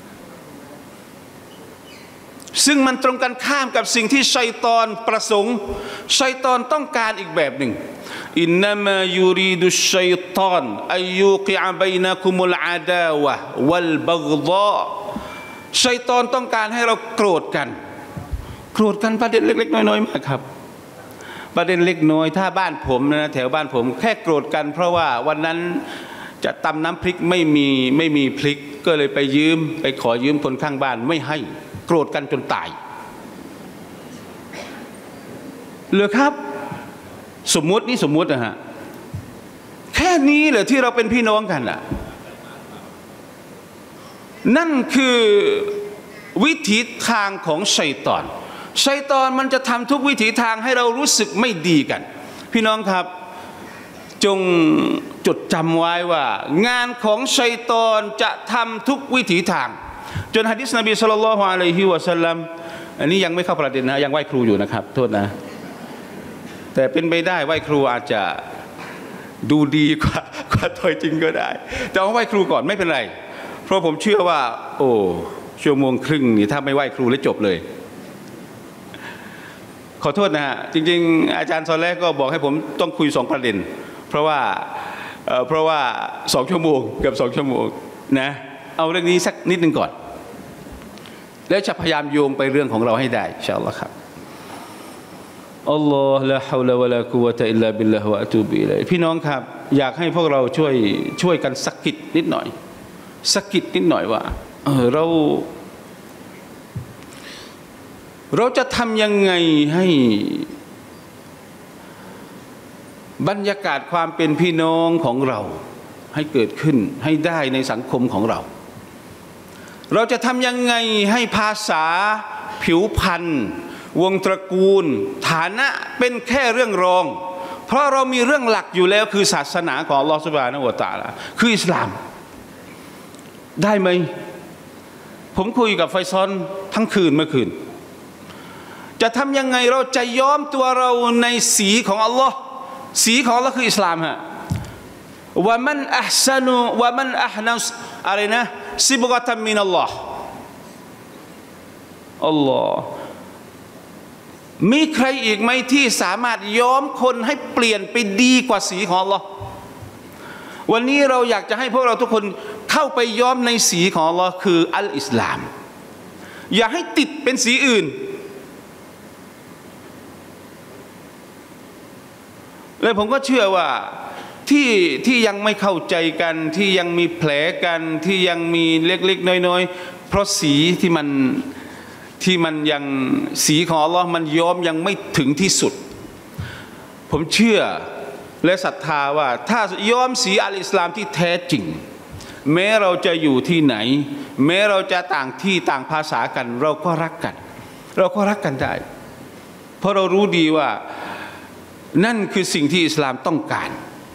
Speaker 1: ซึ่งมันตรงกันข้ามกับสิ่งที่ชัยฏอนประสงค์ชัยฏอนต้องการอีกแบบหนึ่งอินนามายูรีดุชัยฏอนอัยยูกิอะบัยนะกุมุลอาดาวะวัลบัฆฎอชัยฏอนต้องการให้เราโกรธกันโกรธกันประเด็นเล็กๆน้อยๆมากครับประเด็นเล็กน้อยถ้าบ้านผมนะแถวบ้านผมแค่โกรธกันเพราะว่าวันนั้นจะตำน้ำพริกไม่มีไม่มีพริกก็เลยไปยืมไปขอยืมคนข้างบ้านไม่ให้โกรธกันจนตายเหรอครับสมมุตินี่สมมุตินะฮะแค่นี้เหรอที่เราเป็นพี่น้องกันอ่ะนั่นคือวิถีทางของชัยฏอนชัยฏอนมันจะทำทุกวิถีทางให้เรารู้สึกไม่ดีกันพี่น้องครับจงจดจำไว้ว่างานของชัยฏอนจะทำทุกวิถีทางจนหะดีษนบีศ็อลลัลลอฮุอะลัยฮิวะซัลลัมอันนี้ยังไม่เข้าประเด็นนะยังไหว้ครูอยู่นะครับโทษนะแต่เป็นไปได้ไหว้ครูอาจจะดูดีกว่ากว่าตัวจริงก็ได้แต่เอาไหว้ครูก่อนไม่เป็นไรเพราะผมเชื่อว่าโอ้ชั่วโมงครึ่งนี่ถ้าไม่ไหว้ครูแล้วจบเลยขอโทษนะฮะจริงๆอาจารย์ซอเลห์ก็บอกให้ผมต้องคุยสองประเด็นเพราะว่าเอ่อเพราะว่าสองชั่วโมงเกือบสองชั่วโมงนะเอาเรื่องนี้สักนิดนึงก่อนแล้วจะพยายามโยงไปเรื่องของเราให้ได้อินชาอัลลอฮ์ครับอัลลอฮ์ลาฮาวลาวะลากุวะตะอิลลาบิลลาฮ์วะอะตูบิอิลัยฮิพี่น้องครับอยากให้พวกเราช่วยช่วยกันสะกิดนิดหน่อยสะกิดนิดหน่อยว่าเออเราเราจะทำยังไงให้บรรยากาศความเป็นพี่น้องของเราให้เกิดขึ้นให้ได้ในสังคมของเราเราจะทำยังไงให้ภาษาผิวพรรณวงตระกูลฐานะเป็นแค่เรื่องรองเพราะเรามีเรื่องหลักอยู่แล้วคือศาสนาของอัลลอฮฺซุบฮานะฮูวะตะอาลาคืออิสลามได้ไหมผมคุยกับไฟซอนทั้งคืนเมื่อคืนจะทำยังไงเราจะย้อมตัวเราในสีของอัลลอฮ์สีของอัลลอฮ์คืออิสลามฮะว่ามันอัพซันุว่ามันอัพนัสอะไรนะซิบกะตัมมินัลลอฮ์อัลลอฮ์มีใครอีกไหมที่สามารถย้อมคนให้เปลี่ยนไปดีกว่าสีของอัลลอฮ์วันนี้เราอยากจะให้พวกเราทุกคนเข้าไปย้อมในสีของอัลลอฮ์คืออัลอิสลามอย่าให้ติดเป็นสีอื่นและผมก็เชื่อว่าที่ที่ยังไม่เข้าใจกันที่ยังมีแผลกันที่ยังมีเล็กๆน้อยๆเพราะสีที่มันที่มันยังสีของอัลลอฮ์มันย้อมยังไม่ถึงที่สุดผมเชื่อและศรัทธาว่าถ้าย้อมสีอัลอิสลามที่แท้จริงแม้เราจะอยู่ที่ไหนแม้เราจะต่างที่ต่างภาษากันเราก็รักกันเราก็รักกันได้เพราะเรารู้ดีว่านั่นคือสิ่งที่อิสลามต้องการ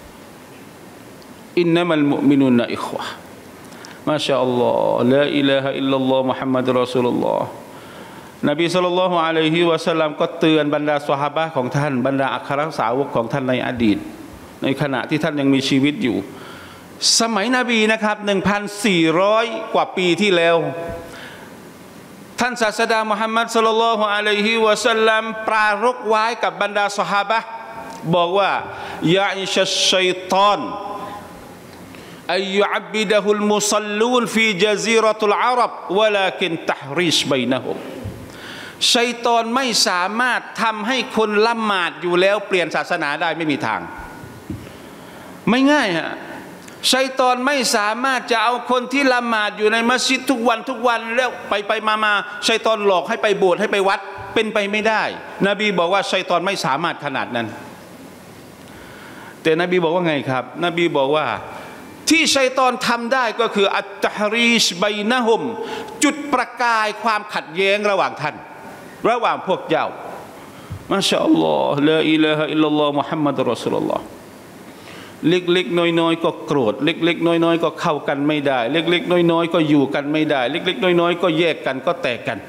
Speaker 1: อินนัมัลมุมินุนอิควะมาชาอัลลอฮ์ลาอิลาฮะอิลลัลลอฮ์มุฮัมมัดุรอซูลุลลอฮ์นบีศ็อลลัลลอฮุอะลัยฮิวะซัลลัมก็เตือนบรรดาซอฮาบะห์ของท่านบรรดาอัครสาวกของท่านในอดีตในขณะที่ท่านยังมีชีวิตอยู่สมัยนบีนะครับ หนึ่งพันสี่ร้อย กว่าปีที่แล้วท่านศาสดามุฮัมมัดศ็อลลัลลอฮุอะลัยฮิวะซัลลัมปรารภไว้กับบรรดาซอฮาบะห์บอกว่ายาอิชัชชัยฏอนอัยยุอับบิดะฮุลมุศอลลูนฟีญะซีเราะตุลอาหรับวะลากินตะฮรีชบัยนะฮุมชัยฏอนไม่สามารถทำให้คนละหมาดอยู่แล้วเปลี่ยนศาสนาได้ไม่มีทางไม่ง่ายฮะชัยฏอนไม่สามารถจะเอาคนที่ละหมาดอยู่ในมัสยิดทุกวันทุกวันแล้วไปไปมามาชัยฏอนหลอกให้ไปโบสถ์ให้ไปวัดเป็นไปไม่ได้นบีบอกว่าชัยฏอนไม่สามารถขนาดนั้นแต่นบีบอกว่าไงครับนบีบอกว่าที่ชัยฏอนทำได้ก็คืออัตตะฮรีชบัยนะฮุมจุดประกายความขัดแย้งระหว่างท่านระหว่างพวกเจ้ามาชาอัลลอฮ์ลาอิลาฮะอิลลัลลอฮ์มุฮัมมัดุรรอซูลุลลอฮ์เล็กๆน้อยๆก็โกรธเล็กๆน้อยๆก็เข้ากันไม่ได้เล็กๆน้อยๆก็อยู่กันไม่ได้เล็กๆน้อยๆก็แยกกันก็แตกกัน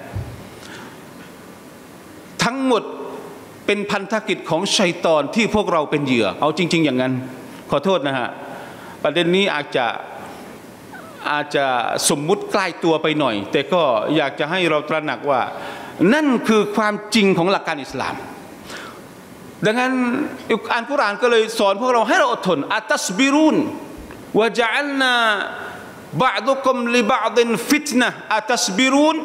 Speaker 1: ทั้งหมดเป็นพันธกิจของชัยฏอนที่พวกเราเป็นเหยื่อเอาจริงๆอย่างนั้นขอโทษนะฮะประเด็นนี้อาจจะอาจจะสมมุติใกล้ตัวไปหน่อยแต่ก็อยากจะให้เราตระหนักว่านั่นคือความจริงของหลักการอิสลามดังนั้นอัลกุรอานก็เลยสอนพวกเราให้เราอดทนอัตัสบิรุนวะจะอัลนาบะดุกุมลิบะดินฟิตนะอัตัสบิรุน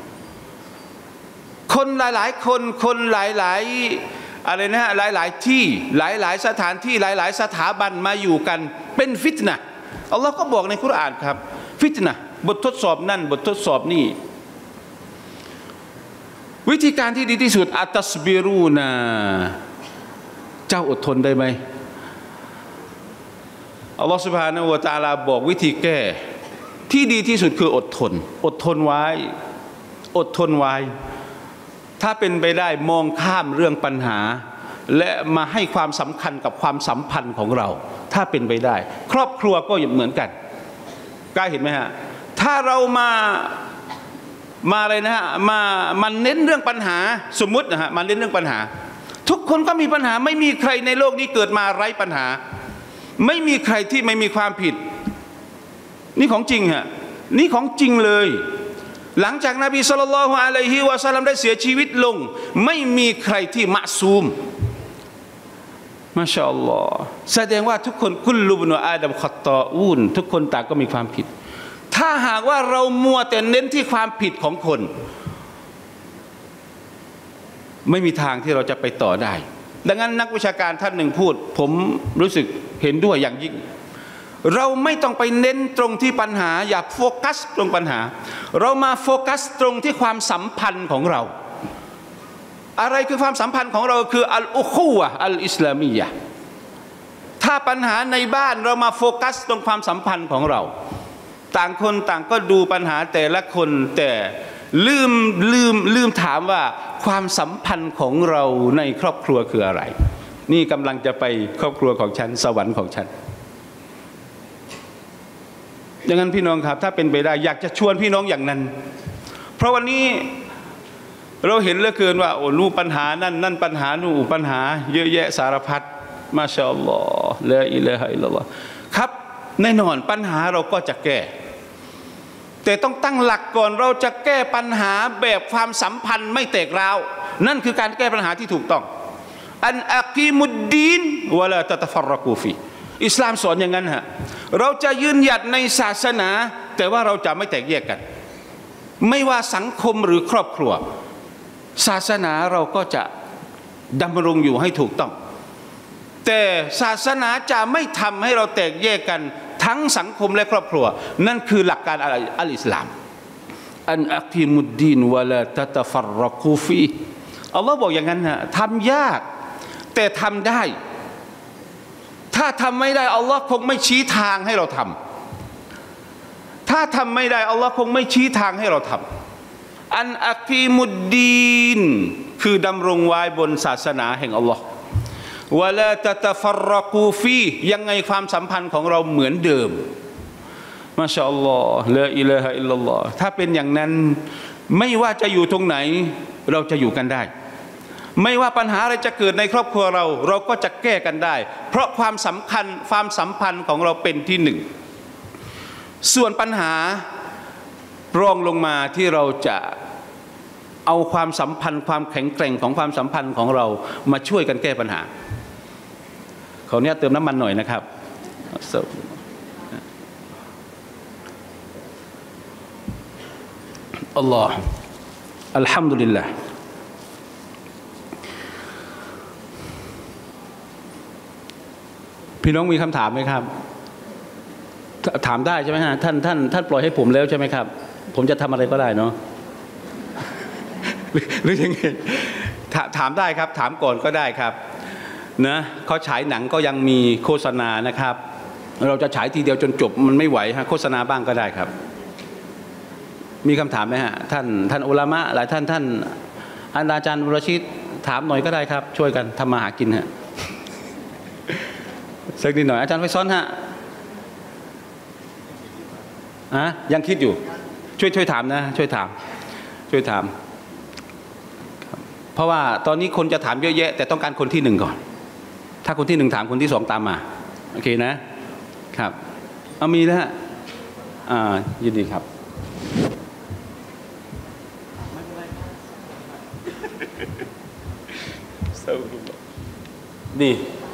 Speaker 1: คนหลายๆคนคนหลายๆอะไรนะหลายๆที่หลายๆสถานที่หลายๆสถาบันมาอยู่กันเป็นฟิตนะอัลลอฮ์ก็บอกในกุรอานครับฟิตนะบททดสอบนั่นบททดสอบนี่วิธีการที่ดีที่สุดอัตัสบิรูนะเจ้าอดทนได้ไหมอัลลอฮฺซุบฮานะฮูวะตะอาลาบอกวิธีแก้ที่ดีที่สุดคืออดทนอดทนไว้อดทนไว้ถ้าเป็นไปได้มองข้ามเรื่องปัญหาและมาให้ความสำคัญกับความสัมพันธ์ของเราถ้าเป็นไปได้ครอบครัวก็เหมือนกันกล้าเห็นไหมฮะถ้าเรามามาอะไรนะฮะมามันเน้นเรื่องปัญหาสมมุตินะฮะมันเน้นเรื่องปัญหาทุกคนก็มีปัญหาไม่มีใครในโลกนี้เกิดมาไร้ปัญหาไม่มีใครที่ไม่มีความผิดนี่ของจริงฮะนี่ของจริงเลยหลังจากนบีศ็อลลัลลอฮุอะลัยฮิวะซัลลัมได้เสียชีวิตลงไม่มีใครที่มะซูมมาชาอัลลอฮ์แสดงว่าทุกคนกุลลุบนุอาดัมขัตตออูนทุกคนต่างก็มีความผิดถ้าหากว่าเรามัวแต่เน้นที่ความผิดของคนไม่มีทางที่เราจะไปต่อได้ดังนั้นนักวิชาการท่านหนึ่งพูดผมรู้สึกเห็นด้วยอย่างยิ่งเราไม่ต้องไปเน้นตรงที่ปัญหาอย่าโฟกัสตรงปัญหาเรามาโฟกัสตรงที่ความสัมพันธ์ของเราอะไรคือความสัมพันธ์ของเราคืออัลอุคูวะอัลอิสลามียะถ้าปัญหาในบ้านเรามาโฟกัสตรงความสัมพันธ์ของเราต่างคนต่างก็ดูปัญหาแต่ละคนแต่ลืมลืมลืมถามว่าความสัมพันธ์ของเราในครอบครัวคืออะไรนี่กำลังจะไปครอบครัวของฉันสวรรค์ของฉันดังนั้นพี่น้องครับถ้าเป็นไปได้อยากจะชวนพี่น้องอย่างนั้นเพราะวันนี้เราเห็นเหลือเกินว่าโอ้นู่นปัญหานั่นนั่นปัญหานู่นปัญหาเยอะแยะสารพัดมาชาอัลลอฮ์ลาอิลาฮะอิลลัลลอฮ์ครับแน่นอนปัญหาเราก็จะแก้แต่ต้องตั้งหลักก่อนเราจะแก้ปัญหาแบบความสัมพันธ์ไม่แตกร้าวนั่นคือการแก้ปัญหาที่ถูกต้องอันอักีมุดดีนวะลาตะตะฟัรรกูฟีอิสลามสอนอย่างนั้นฮะเราจะยืนหยัดในศาสนาแต่ว่าเราจะไม่แตกแยกกันไม่ว่าสังคมหรือครอบครัวศาสนาเราก็จะดำรงอยู่ให้ถูกต้องแต่ศาสนาจะไม่ทำให้เราแตกแยกกันทั้งสังคมและครอบครัวนั่นคือหลักการอัลอิสลามอันอักีมุดดีนวะลาตะตะฟัรรกูฟีอัลลอฮ์บอกอย่างนั้นฮะทำยากแต่ทำได้ถ้าทำไม่ได้อัลลอฮ์คงไม่ชี้ทางให้เราทำถ้าทำไม่ได้อัลลอฮ์คงไม่ชี้ทางให้เราทำอันอักีมุดดีนคือดำรงไว้บนศาสนาแห่งอัลลอฮ์วะลาตะตะฟัรรกูฟียังไงความสัมพันธ์ของเราเหมือนเดิมมาชาอัลลอฮ์ลาอิลาฮะอิลลัลลอฮ์ถ้าเป็นอย่างนั้นไม่ว่าจะอยู่ตรงไหนเราจะอยู่กันได้ไม่ว่าปัญหาอะไรจะเกิดในครอบครัวเราเราก็จะแก้กันได้เพราะความสำคัญความสัมพันธ์ของเราเป็นที่หนึ่งส่วนปัญหารองลงมาที่เราจะเอาความสัมพันธ์ความแข็งแกร่งของความสัมพันธ์ของเรามาช่วยกันแก้ปัญหาขออนุญาตเติมน้ำมันหน่อยนะครับอัลลอฮ์อัลฮัมดุลิลลาห์พี่น้องมีคำถามไหมครับถามได้ใช่ไหมฮะท่านท่านท่านปล่อยให้ผมแล้วใช่ไหมครับผมจะทำอะไรก็ได้เนาะหรือยังไงถามได้ครับถามก่อนก็ได้ครับนะเขาฉายหนังก็ยังมีโฆษณานะครับเราจะฉายทีเดียวจนจบมันไม่ไหวฮะโฆษณาบ้างก็ได้ครับมีคำถามไหมฮะท่านท่านอุลามะหลายท่านท่านอาจารย์วรชิตถามหน่อยก็ได้ครับช่วยกันทำมาหากินฮะสักนิดหน่อยอาจารย์ไฟซ้อนฮะอะยังคิดอยู่ช่วยช่วยถามนะช่วยถามช่วยถามเพราะว่าตอนนี้คนจะถามเยอะแยะแต่ต้องการคนที่หนึ่งก่อนถ้าคนที่หนึ่งถามคนที่สองตามมาโอเคนะครับเอามีนะฮะอ่ายินดีครับดี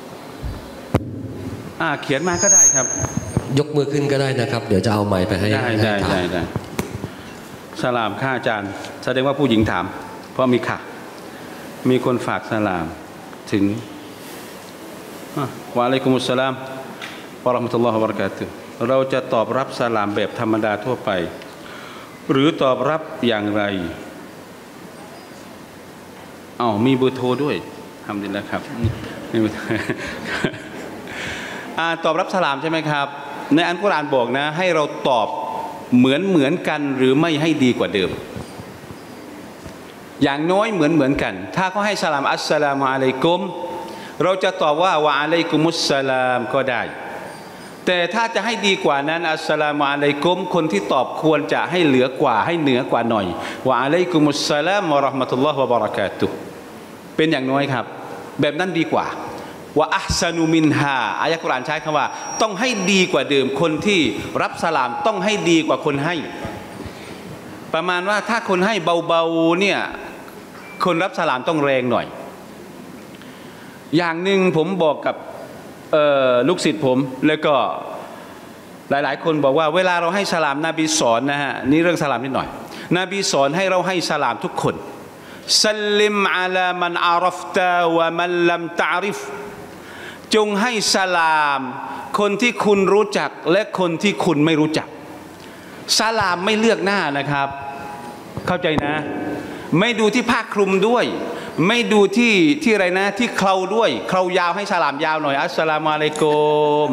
Speaker 1: อ่าเขียนมาก็ได้ครับ
Speaker 2: ยกมือขึ้นก็ได้นะครับเดี๋ยวจะเอาไมค์ไปให้
Speaker 1: ได้ได้ได้ได้สลามข้าอาจารย์แสดงว่าผู้หญิงถามเพราะมีค่ะมีคนฝากสลามถึงวะอะลัยกุมุสสลามวะเราะห์มะตุลลอฮิวะบะเราะกาตุฮ์เราจะตอบรับสลามแบบธรรมดาทั่วไปหรือตอบรับอย่างไรอ้าวมีเบอร์โทรด้วยทำดีแล้วครับตอบรับสลามใช่ไหมครับในอัลกุรอานบอกนะให้เราตอบเหมือนเหมือนกันหรือไม่ให้ดีกว่าเดิมอย่างน้อยเหมือนเหมือนกันถ้าเขาให้สลามอัสสลามุอะลัยกุมเราจะตอบว่าวะอะลัยกุมุสสลามก็ได้แต่ถ้าจะให้ดีกว่านั้นอัสสลามุอะลัยกุมคนที่ตอบควรจะให้เหลือกว่าให้เหนือกว่าหน่อยวะอะลัยกุมุสสลามวะเราะห์มะตุลลอฮ์วะบะเราะกาตุฮ์เป็นอย่างน้อยครับแบบนั้นดีกว่าวะอัห์ซานุมินฮาอายะกุรอานใช้คำว่าต้องให้ดีกว่าเดิมคนที่รับสลามต้องให้ดีกว่าคนให้ประมาณว่าถ้าคนให้เบาๆเนี่ยคนรับสลามต้องแรงหน่อยอย่างหนึ่งผมบอกกับลูกศิษย์ผมแล้วก็หลายๆคนบอกว่าเวลาเราให้สลามนบีสอนนะฮะนี่เรื่องสลามนิดหน่อยนบีสอนให้เราให้สลามทุกคนซัลลิมอะลามันอารัฟตาวะมันลัมตะอริฟจงให้สลามคนที่คุณรู้จักและคนที่คุณไม่รู้จักสลามไม่เลือกหน้านะครับเข้าใจนะไม่ดูที่ผ้าคลุมด้วยไม่ดูที่ที่อะไรนะที่เคราด้วยเครายาวให้สลามยาวหน่อยอัสสลามุอะลัยกุม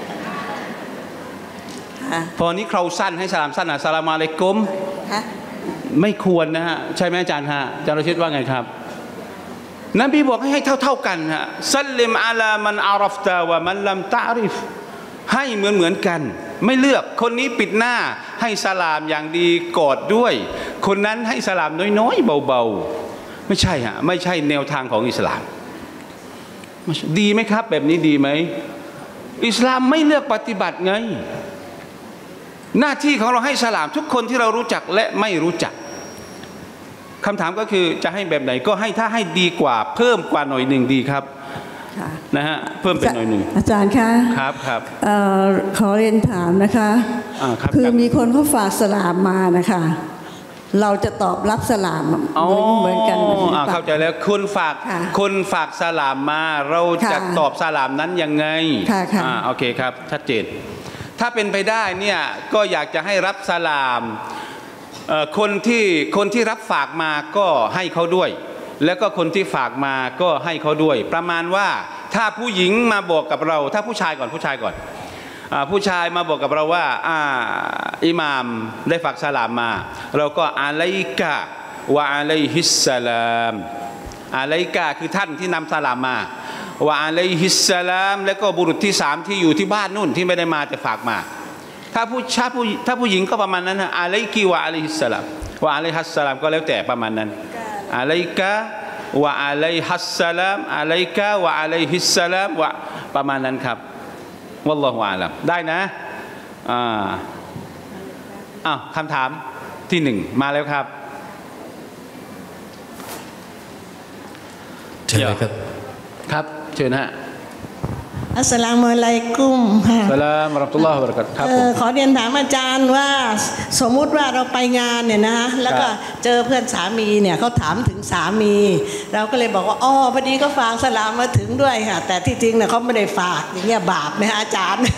Speaker 1: พอนี้เคราสั้นให้สลามสั้นอัสสลามุอะลัยกุมไม่ควรนะฮะใช่ไหมอาจารย์ฮะอาจารย์รชิดว่าไงครับนบีบอกให้ให้เท่าๆกันฮะซัลลิมอะลามันอารัฟตาวะมันลัมตะอริฟให้เหมือนเหมือนกันไม่เลือกคนนี้ปิดหน้าให้สลามอย่างดีกอดด้วยคนนั้นให้สลามน้อยๆเบาๆไม่ใช่ฮะไม่ใช่แนวทางของอิสลามดีไหมครับแบบนี้ดีไหมอิสลามไม่เลือกปฏิบัติไงหน้าที่ของเราให้สลามทุกคนที่เรารู้จักและไม่รู้จักคำถามก็คือจะให้แบบไหนก็ให้ถ้าให้ดีกว่าเพิ่มกว่าหน่อยหนึ่งดีครับนะฮะเพิ่มเป็นหน่อยหนึ่ง
Speaker 3: อาจารย์คะ
Speaker 1: ครับครับ
Speaker 3: ขอเรียนถามนะคะคือมีคนเขาฝากสลามมานะคะเราจะตอบรับสลามเหมือนกัน
Speaker 1: เข้าใจแล้วคุณฝากคุณฝากสลามมาเราจะตอบสลามนั้นยังไงอ่าโอเคครับชัดเจนถ้าเป็นไปได้เนี่ยก็อยากจะให้รับสลามคนที่คนที่รับฝากมาก็ให้เขาด้วยแล้วก็คนที่ฝากมาก็ให้เขาด้วยประมาณว่าถ้าผู้หญิงมาบอกกับเราถ้าผู้ชายก่อนผู้ชายก่อนผู้ชายมาบอกกับเราว่าอิหม่ามได้ฝากสลามมาเราก็อะลัยกะวะอะลัยฮิสสลามอะลัยกะคือท่านที่นำสลามมาวะอะลัยฮิสสลามแล้วก็บุรุษที่สามที่อยู่ที่บ้านนู่นที่ไม่ได้มาแต่ฝากมาถ้าผู้ชายถ้าผู้หญิงก็ประมาณนั้นอะลัยกิวะอะลัยฮิสสลามวะอะลัยฮัสสลามก็แล้วแต่ประมาณนั้นอะลัยกะวะอะลัยฮัสสลามอะลัยกะวะอะลัยฮิสสลามวะประมาณนั้นครับวัลลอฮุอาลัมได้นะอ่าอ้าวคำถามที่หนึ่งมาแล้วครับ
Speaker 2: เชิญครับ
Speaker 1: ครับเชิญฮะ
Speaker 4: อัสสลามุอะลัยกุมค่ะ
Speaker 1: อัสสลามุอะลัยกุมวะเราะห์มะตุลลอฮิวะบะเราะกาตุฮ์ครับผม
Speaker 4: ขอเรียนถามอาจารย์ว่าสมมุติว่าเราไปงานเนี่ยนะแล้วก็เจอเพื่อนสามีเนี่ยเขาถามถึงสามีเราก็เลยบอกว่าอ๋อพอดีก็ฝากสลามมาถึงด้วยค่ะแต่ที่จริงเนี่ยเขาไม่ได้ฝากอย่างเงี้ยบาปไหมอาจารย์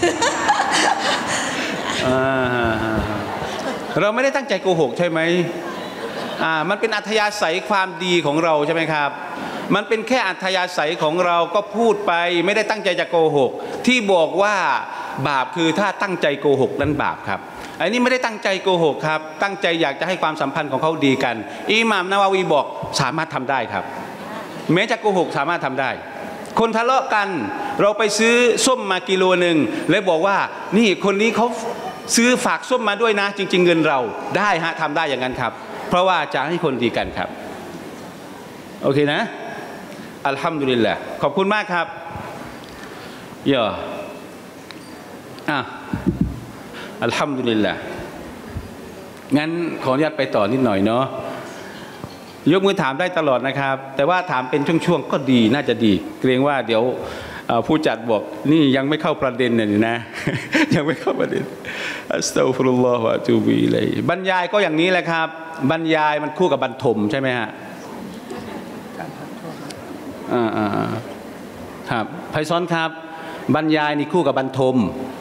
Speaker 1: เราไม่ได้ตั้งใจโกหกใช่ไหมอ่ามันเป็นอัธยาศัยความดีของเราใช่ไหมครับมันเป็นแค่อัธยาศัยของเราก็พูดไปไม่ได้ตั้งใจจะโกหกที่บอกว่าบาปคือถ้าตั้งใจโกหกนั้นบาปครับอันนี้ไม่ได้ตั้งใจโกหกครับตั้งใจอยากจะให้ความสัมพันธ์ของเขาดีกันอิหม่ามนาวาวีบอกสามารถทำได้ครับแม้จะโกหกสามารถทำได้คนทะเลาะกันเราไปซื้อส้มมากิโลหนึ่งแล้วบอกว่านี่คนนี้เขาซื้อฝากส้มมาด้วยนะจริงๆเงินเราได้ฮะทำได้อย่างนั้นครับเพราะว่าจะให้คนดีกันครับโอเคนะอัลฮัมดุลิลละห์ขอบคุณมากครับเยอะอ่ะอัลฮัมดุลิลละห์งั้นขออนุญาตไปต่อนิดหน่อยเนาะยกมือถามได้ตลอดนะครับแต่ว่าถามเป็นช่วงๆก็ดีน่าจะดีเกรงว่าเดี๋ยวผู้จัดบอกนี่ยังไม่เข้าประเด็นเนี่ยนะยังไม่เข้าประเด็นอัสตัฆฟิรุลลอฮฺวะอะตูบิอิลัยฮิบรรยายก็อย่างนี้แหละครับบรรยายมันคู่กับบรรทมใช่ไหมฮะอ่าอ่าครับไพศาลครับบรรยายนี่คู่กับบรรทม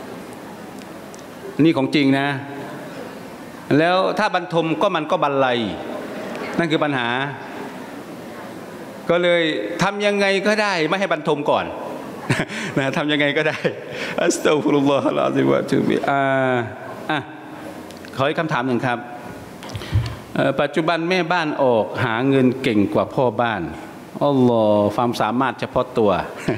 Speaker 1: นี่ของจริงนะแล้วถ้าบรรทมก็มันก็บรรลัยนั่นคือปัญหาก็เลยทำยังไงก็ได้ไม่ให้บรรทมก่อนนะทำยังไงก็ได้อัสตัฆฟิรุลลอฮฺอะลัยฮิวะตูบิอ่าอ่ะขออีกคำถามหนึ่งครับปัจจุบันแม่บ้านออกหาเงินเก่งกว่าพ่อบ้านอัลลอฮ์ความสามารถเฉพาะตัว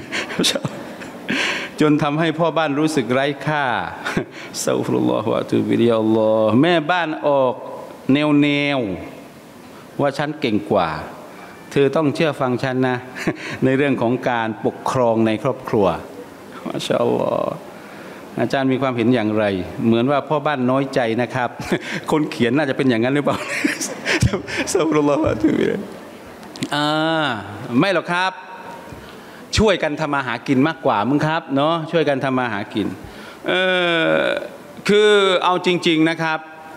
Speaker 1: จนทำให้พ่อบ้านรู้สึกไร้ค่าซาฟุรุลลอฮฺวะตูบิลิอัลลอฮ์แม่บ้านออกแนวแนวว่าฉันเก่งกว่าเธอต้องเชื่อฟังฉันนะ ในเรื่องของการปกครองในครอบครัวมาชาอัลลอฮ์อาจารย์มีความเห็นอย่างไรเหมือนว่าพ่อบ้านน้อยใจนะครับ คนเขียนน่าจะเป็นอย่างนั้นหรือเปล่า ซาฟุรุลลอฮฺวะตูบิลิอ่าไม่หรอกครับช่วยกันทำมาหากินมากกว่ามึงครับเนาะช่วยกันทำมาหากินเออคือเอาจริงๆนะครับ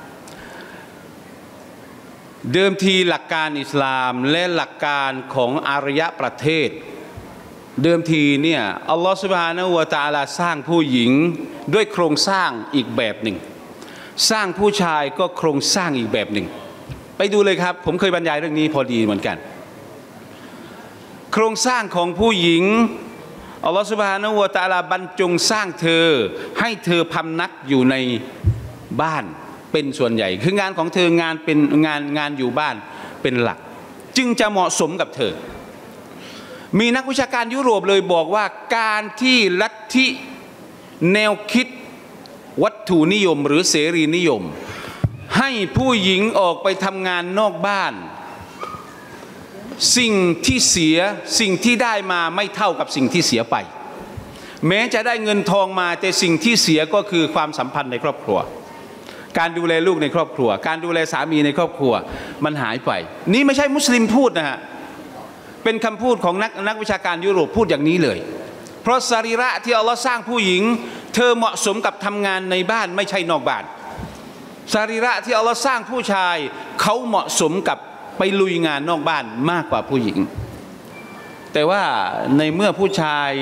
Speaker 1: เดิมทีหลักการอิสลามและหลักการของอารยประเทศเดิมทีเนี่ยอัลลอฮฺซุบฮานะฮูวะตะอาลาสร้างผู้หญิงด้วยโครงสร้างอีกแบบหนึ่งสร้างผู้ชายก็โครงสร้างอีกแบบหนึ่งไปดูเลยครับผมเคยบรรยายเรื่องนี้พอดีเหมือนกันโครงสร้างของผู้หญิงอัลลอฮฺซุบฮานะฮูวะตะอาลาบรรจงสร้างเธอให้เธอพำนักอยู่ในบ้านเป็นส่วนใหญ่คืองานของเธองานเป็นงานงานอยู่บ้านเป็นหลักจึงจะเหมาะสมกับเธอมีนักวิชาการยุโรปเลยบอกว่าการที่ลัทธิแนวคิดวัตถุนิยมหรือเสรีนิยมให้ผู้หญิงออกไปทำงานนอกบ้านสิ่งที่เสียสิ่งที่ได้มาไม่เท่ากับสิ่งที่เสียไปแม้จะได้เงินทองมาแต่สิ่งที่เสียก็คือความสัมพันธ์ในครอบครัวการดูแลลูกในครอบครัวการดูแลสามีในครอบครัวมันหายไปนี่ไม่ใช่มุสลิมพูดนะฮะเป็นคำพูดของนักนักวิชาการยุโรปพูดอย่างนี้เลยเพราะสรีระที่อัลลอฮ์สร้างผู้หญิงเธอเหมาะสมกับทำงานในบ้านไม่ใช่นอกบ้านสรีระที่อัลลอฮ์สร้างผู้ชายเขาเหมาะสมกับไปลุยงานนอกบ้านมากกว่าผู้หญิงแต่ว่าในเมื่อผู้ชาย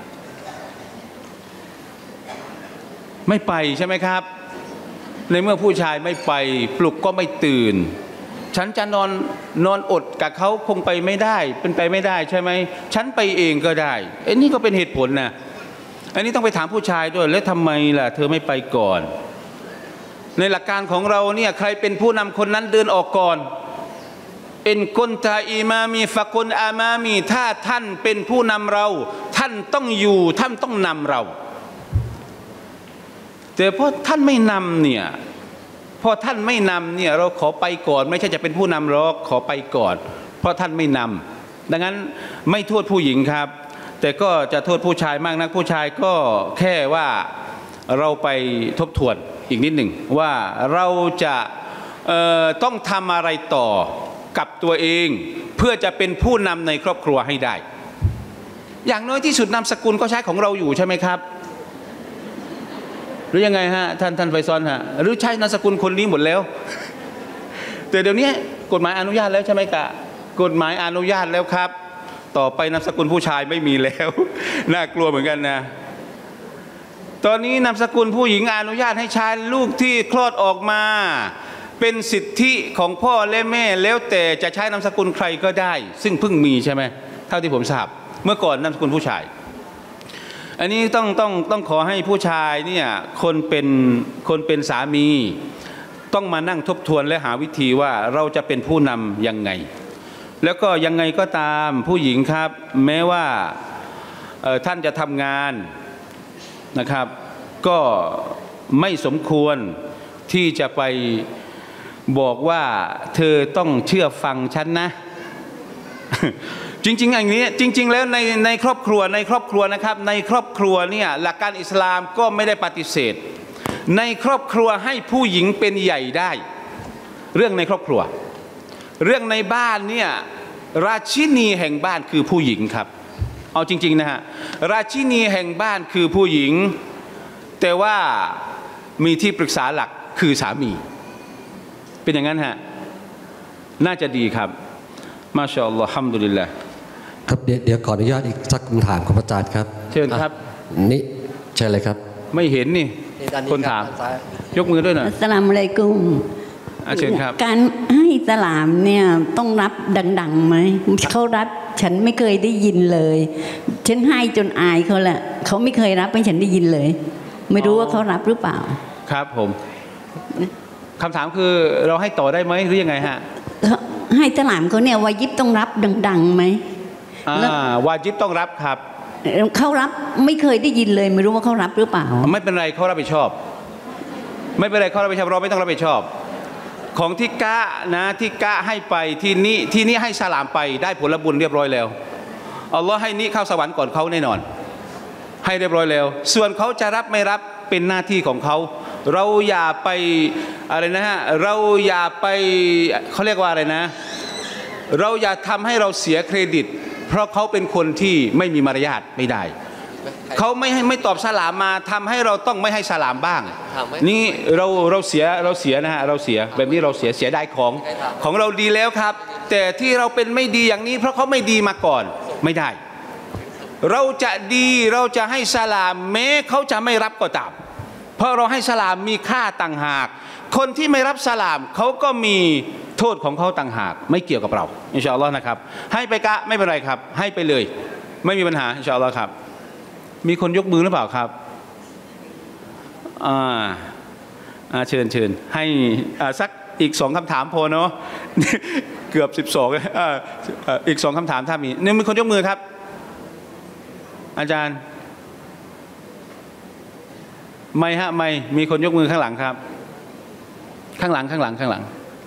Speaker 1: ไม่ไปใช่ไหมครับในเมื่อผู้ชายไม่ไปปลุกก็ไม่ตื่นฉันจะนอนนอนอดกับเขาคงไปไม่ได้เป็นไปไม่ได้ใช่ไหมฉันไปเองก็ได้ไอ้นี่ก็เป็นเหตุผลนะอันนี้ต้องไปถามผู้ชายด้วยแล้วทำไมล่ะเธอไม่ไปก่อนในหลักการของเราเนี่ยใครเป็นผู้นำคนนั้นเดินออกก่อนเอ็นกุนตาอิมามีฟะกุนอามามีถ้าท่านเป็นผู้นำเราท่านต้องอยู่ท่านต้องนำเราแต่เพราะท่านไม่นำเนี่ยพอท่านไม่นำเนี่ยเราขอไปก่อนไม่ใช่จะเป็นผู้นำหรอกขอไปก่อนเพราะท่านไม่นำดังนั้นไม่โทษผู้หญิงครับแต่ก็จะโทษผู้ชายมากนักผู้ชายก็แค่ว่าเราไปทบทวนอีกนิดหนึ่งว่าเราจะเอ่อต้องทำอะไรต่อกับตัวเองเพื่อจะเป็นผู้นำในครอบครัวให้ได้อย่างน้อยที่สุดนามสกุลก็ใช้ของเราอยู่ใช่ไหมครับหรือยังไงฮะท่านท่านไฟซอนฮะหรือใช้นามสกุลคนนี้หมดแล้วแต่เดี๋ยวนี้กฎหมายอนุญาตแล้วใช่ไหมกะกฎหมายอนุญาตแล้วครับต่อไปนามสกุลผู้ชายไม่มีแล้วน่ากลัวเหมือนกันนะตอนนี้นามสกุลผู้หญิงอนุญาตให้ใช้ลูกที่คลอดออกมาเป็นสิทธิของพ่อและแม่แล้วแต่จะใช้นามสกุลใครก็ได้ซึ่งเพิ่งมีใช่ไหมเท่าที่ผมทราบเมื่อก่อนนามสกุลผู้ชายอันนี้ต้องต้องต้องขอให้ผู้ชายเนี่ยคนเป็นคนเป็นสามีต้องมานั่งทบทวนและหาวิธีว่าเราจะเป็นผู้นำยังไงแล้วก็ยังไงก็ตามผู้หญิงครับแม้ว่าท่านจะทำงานนะครับก็ไม่สมควรที่จะไปบอกว่าเธอต้องเชื่อฟังฉันนะ จริงๆอย่างนี้จริงๆแล้วในในครอบครัวในครอบครัวนะครับในครอบครัวเนี่ยหลักการอิสลามก็ไม่ได้ปฏิเสธในครอบครัวให้ผู้หญิงเป็นใหญ่ได้เรื่องในครอบครัวเรื่องในบ้านเนี่ยราชินีแห่งบ้านคือผู้หญิงครับเอาจริงๆนะฮะราชินีแห่งบ้านคือผู้หญิงแต่ว่ามีที่ปรึกษาหลักคือสามีเป็นอย่างนั้นฮะน่าจะดีครับมาชาอัลลอฮ์ฮัมดุลิลลาห์
Speaker 2: ครับเดี๋ยวเดี๋ยวขออนุญาตอีกสักคำถามของอาจารย์ครับ
Speaker 1: เชิญครับ
Speaker 2: นี่เชิญเลยครับ
Speaker 1: ไม่เห็นนี่คนถามยกมือด้วยหน่อย
Speaker 3: อัสสลามุอะลัยกุม
Speaker 1: เชิญครับ
Speaker 3: การให้สลามเนี่ยต้องรับดังๆไหมเขารับฉันไม่เคยได้ยินเลยฉันให้จนอายเขาแหละเขาไม่เคยรับให้ฉันได้ยินเลยไม่รู้ว่าเขารับหรือเปล่า
Speaker 1: ครับผมคำถามคือเราให้ต่อได้ไหมหรือยังไงฮะ
Speaker 5: ให้สลามเขาเนี่ยวายิบต้องรับดังๆไหม
Speaker 1: อ่าวาจิบต้องรับครับ
Speaker 5: เขารับไม่เคยได้ยินเลยไม่รู้ว่าเขารับหรือเปล่า
Speaker 1: ไม่เป็นไรเขารับผิดชอบไม่เป็นไรเขารับผิดชอบเราไม่ต้องรับผิดชอบของที่กะนะที่กะให้ไปที่นี่ที่นี่ให้สลามไปได้ผลบุญเรียบร้อยแล้วอัลลอฮ์ให้นี่เข้าสวรรค์ก่อนเขาแน่นอนให้เรียบร้อยแล้วส่วนเขาจะรับไม่รับเป็นหน้าที่ของเขาเราอย่าไปอะไรนะฮะเราอย่าไปเขาเรียกว่าอะไรนะเราอย่าทำให้เราเสียเครดิตเพราะเขาเป็นคนที่ไม่มีมารยาทไม่ได้เขาไม่ให้ไม่ตอบสลามมาทำให้เราต้องไม่ให้สลามบ้างนี่เราเราเสียเราเสียนะฮะเราเสียแบบนี้เราเสียเสียได้ของของเราดีแล้วครับแต่ที่เราเป็นไม่ดีอย่างนี้เพราะเขาไม่ดีมาก่อนไม่ได้เราจะดีเราจะให้สลามแม้เขาจะไม่รับก็ตามเพราะเราให้สลามมีค่าต่างหากคนที่ไม่รับสลามเขาก็มีโทษของเขาต่างหากไม่เกี่ยวกับเราอินชาอัลลอฮ์นะครับให้ไปกะไม่เป็นไรครับให้ไปเลยไม่มีปัญหาอินชาอัลลอฮ์ครับมีคนยกมือหรือเปล่าครับอ่าอ่าเชิญเชิญให้อ่าสักอีกสองคำถามพอเนาะเกือบสิบสองอ่าอีกสองคำถามถ้ามีนี่มีคนยกมือครับอาจารย์ไม่ฮะไม่มีคนยกมือข้างหลังครับข้างหลังข้างหลังข้างหลัง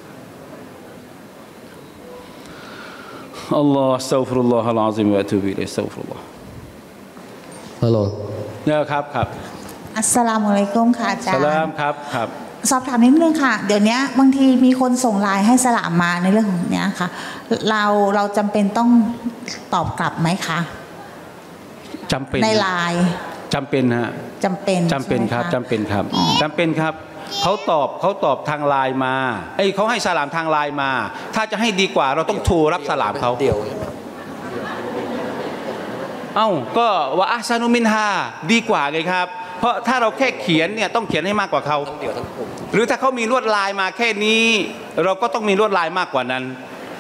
Speaker 1: อัลลอฮฺอัสตัฆฟิรุลลอฮะลอซิมวะอะตูบิอิลัยฮิอัสตัฆฟิรุลลอฮ์
Speaker 2: ฮัลโหล
Speaker 1: เนี่ยครับครับ
Speaker 6: อัสสลามุอะลัยกุมค่ะอาจารย์
Speaker 1: สลามครับครับ
Speaker 6: สอบถามนิดนึงค่ะเดี๋ยวนี้บางทีมีคนส่งไลน์ให้สลามมาในเรื่องของเนี้ยค่ะเราเราจำเป็นต้องตอบกลับไหมคะ
Speaker 1: จำเป็น
Speaker 6: ในไลน์
Speaker 1: จำเป็นฮะ
Speaker 6: จำเป็น
Speaker 1: จำเป็นครับจำเป็นครับจำเป็นครับเขาตอบเขาตอบทางไลน์มาไอ้เขาให้สลามทางไลน์มาถ้าจะให้ดีกว่าเราต้องโทรรับสลามเขาเดียวเอ้าก็ว่าอัสซานุมินฮาดีกว่าไงครับเพราะถ้าเราแค่เขียนเนี่ยต้องเขียนให้มากกว่าเขาหรือถ้าเขามีลวดลายมาแค่นี้เราก็ต้องมีลวดลายมากกว่านั้น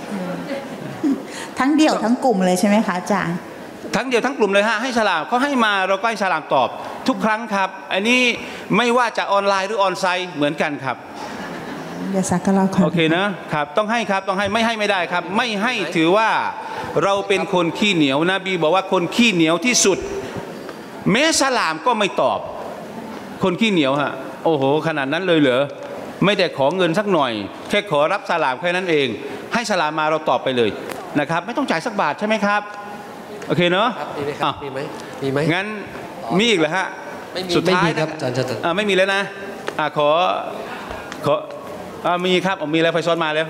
Speaker 6: ทั้งเดี่ยวทั้งกลุ่มเลยใช่ไหมคะอาจารย์
Speaker 1: ทั้งเดียวทั้งกลุ่มเลยฮะให้สลามเขาให้มาเราก็ให้สลามตอบทุกครั้งครับอันนี้ไม่ว่าจะออนไลน์หรือออนไซต์เหมือนกันครับ
Speaker 6: เดี๋ยวสักก็เรา
Speaker 1: โอเคนะครับต้องให้ครับต้องให้ไม่ให้ไม่ได้ครับไม่ให้ถือว่าเราเป็นคนขี้เหนียวนบีบอกว่าคนขี้เหนียวที่สุดแม้สลามก็ไม่ตอบคนขี้เหนียวฮะโอ้โหขนาดนั้นเลยเหรอไม่ได้ขอเงินสักหน่อยแค่ขอรับสลามแค่นั้นเองให้สลามมาเราตอบไปเลยนะครับไม่ต้องจ่ายสักบาทใช่ไหมครับโอเคเนาะ
Speaker 2: มีไหมมีไหม
Speaker 1: งั้นมีอีกเหรอฮะ
Speaker 2: สุดท้ายครับอาจารย์
Speaker 1: อ่าไม่มีแล้วนะอ่าขอขออ่ามีครับมีแล้วไฟซ้อนมาแล้ว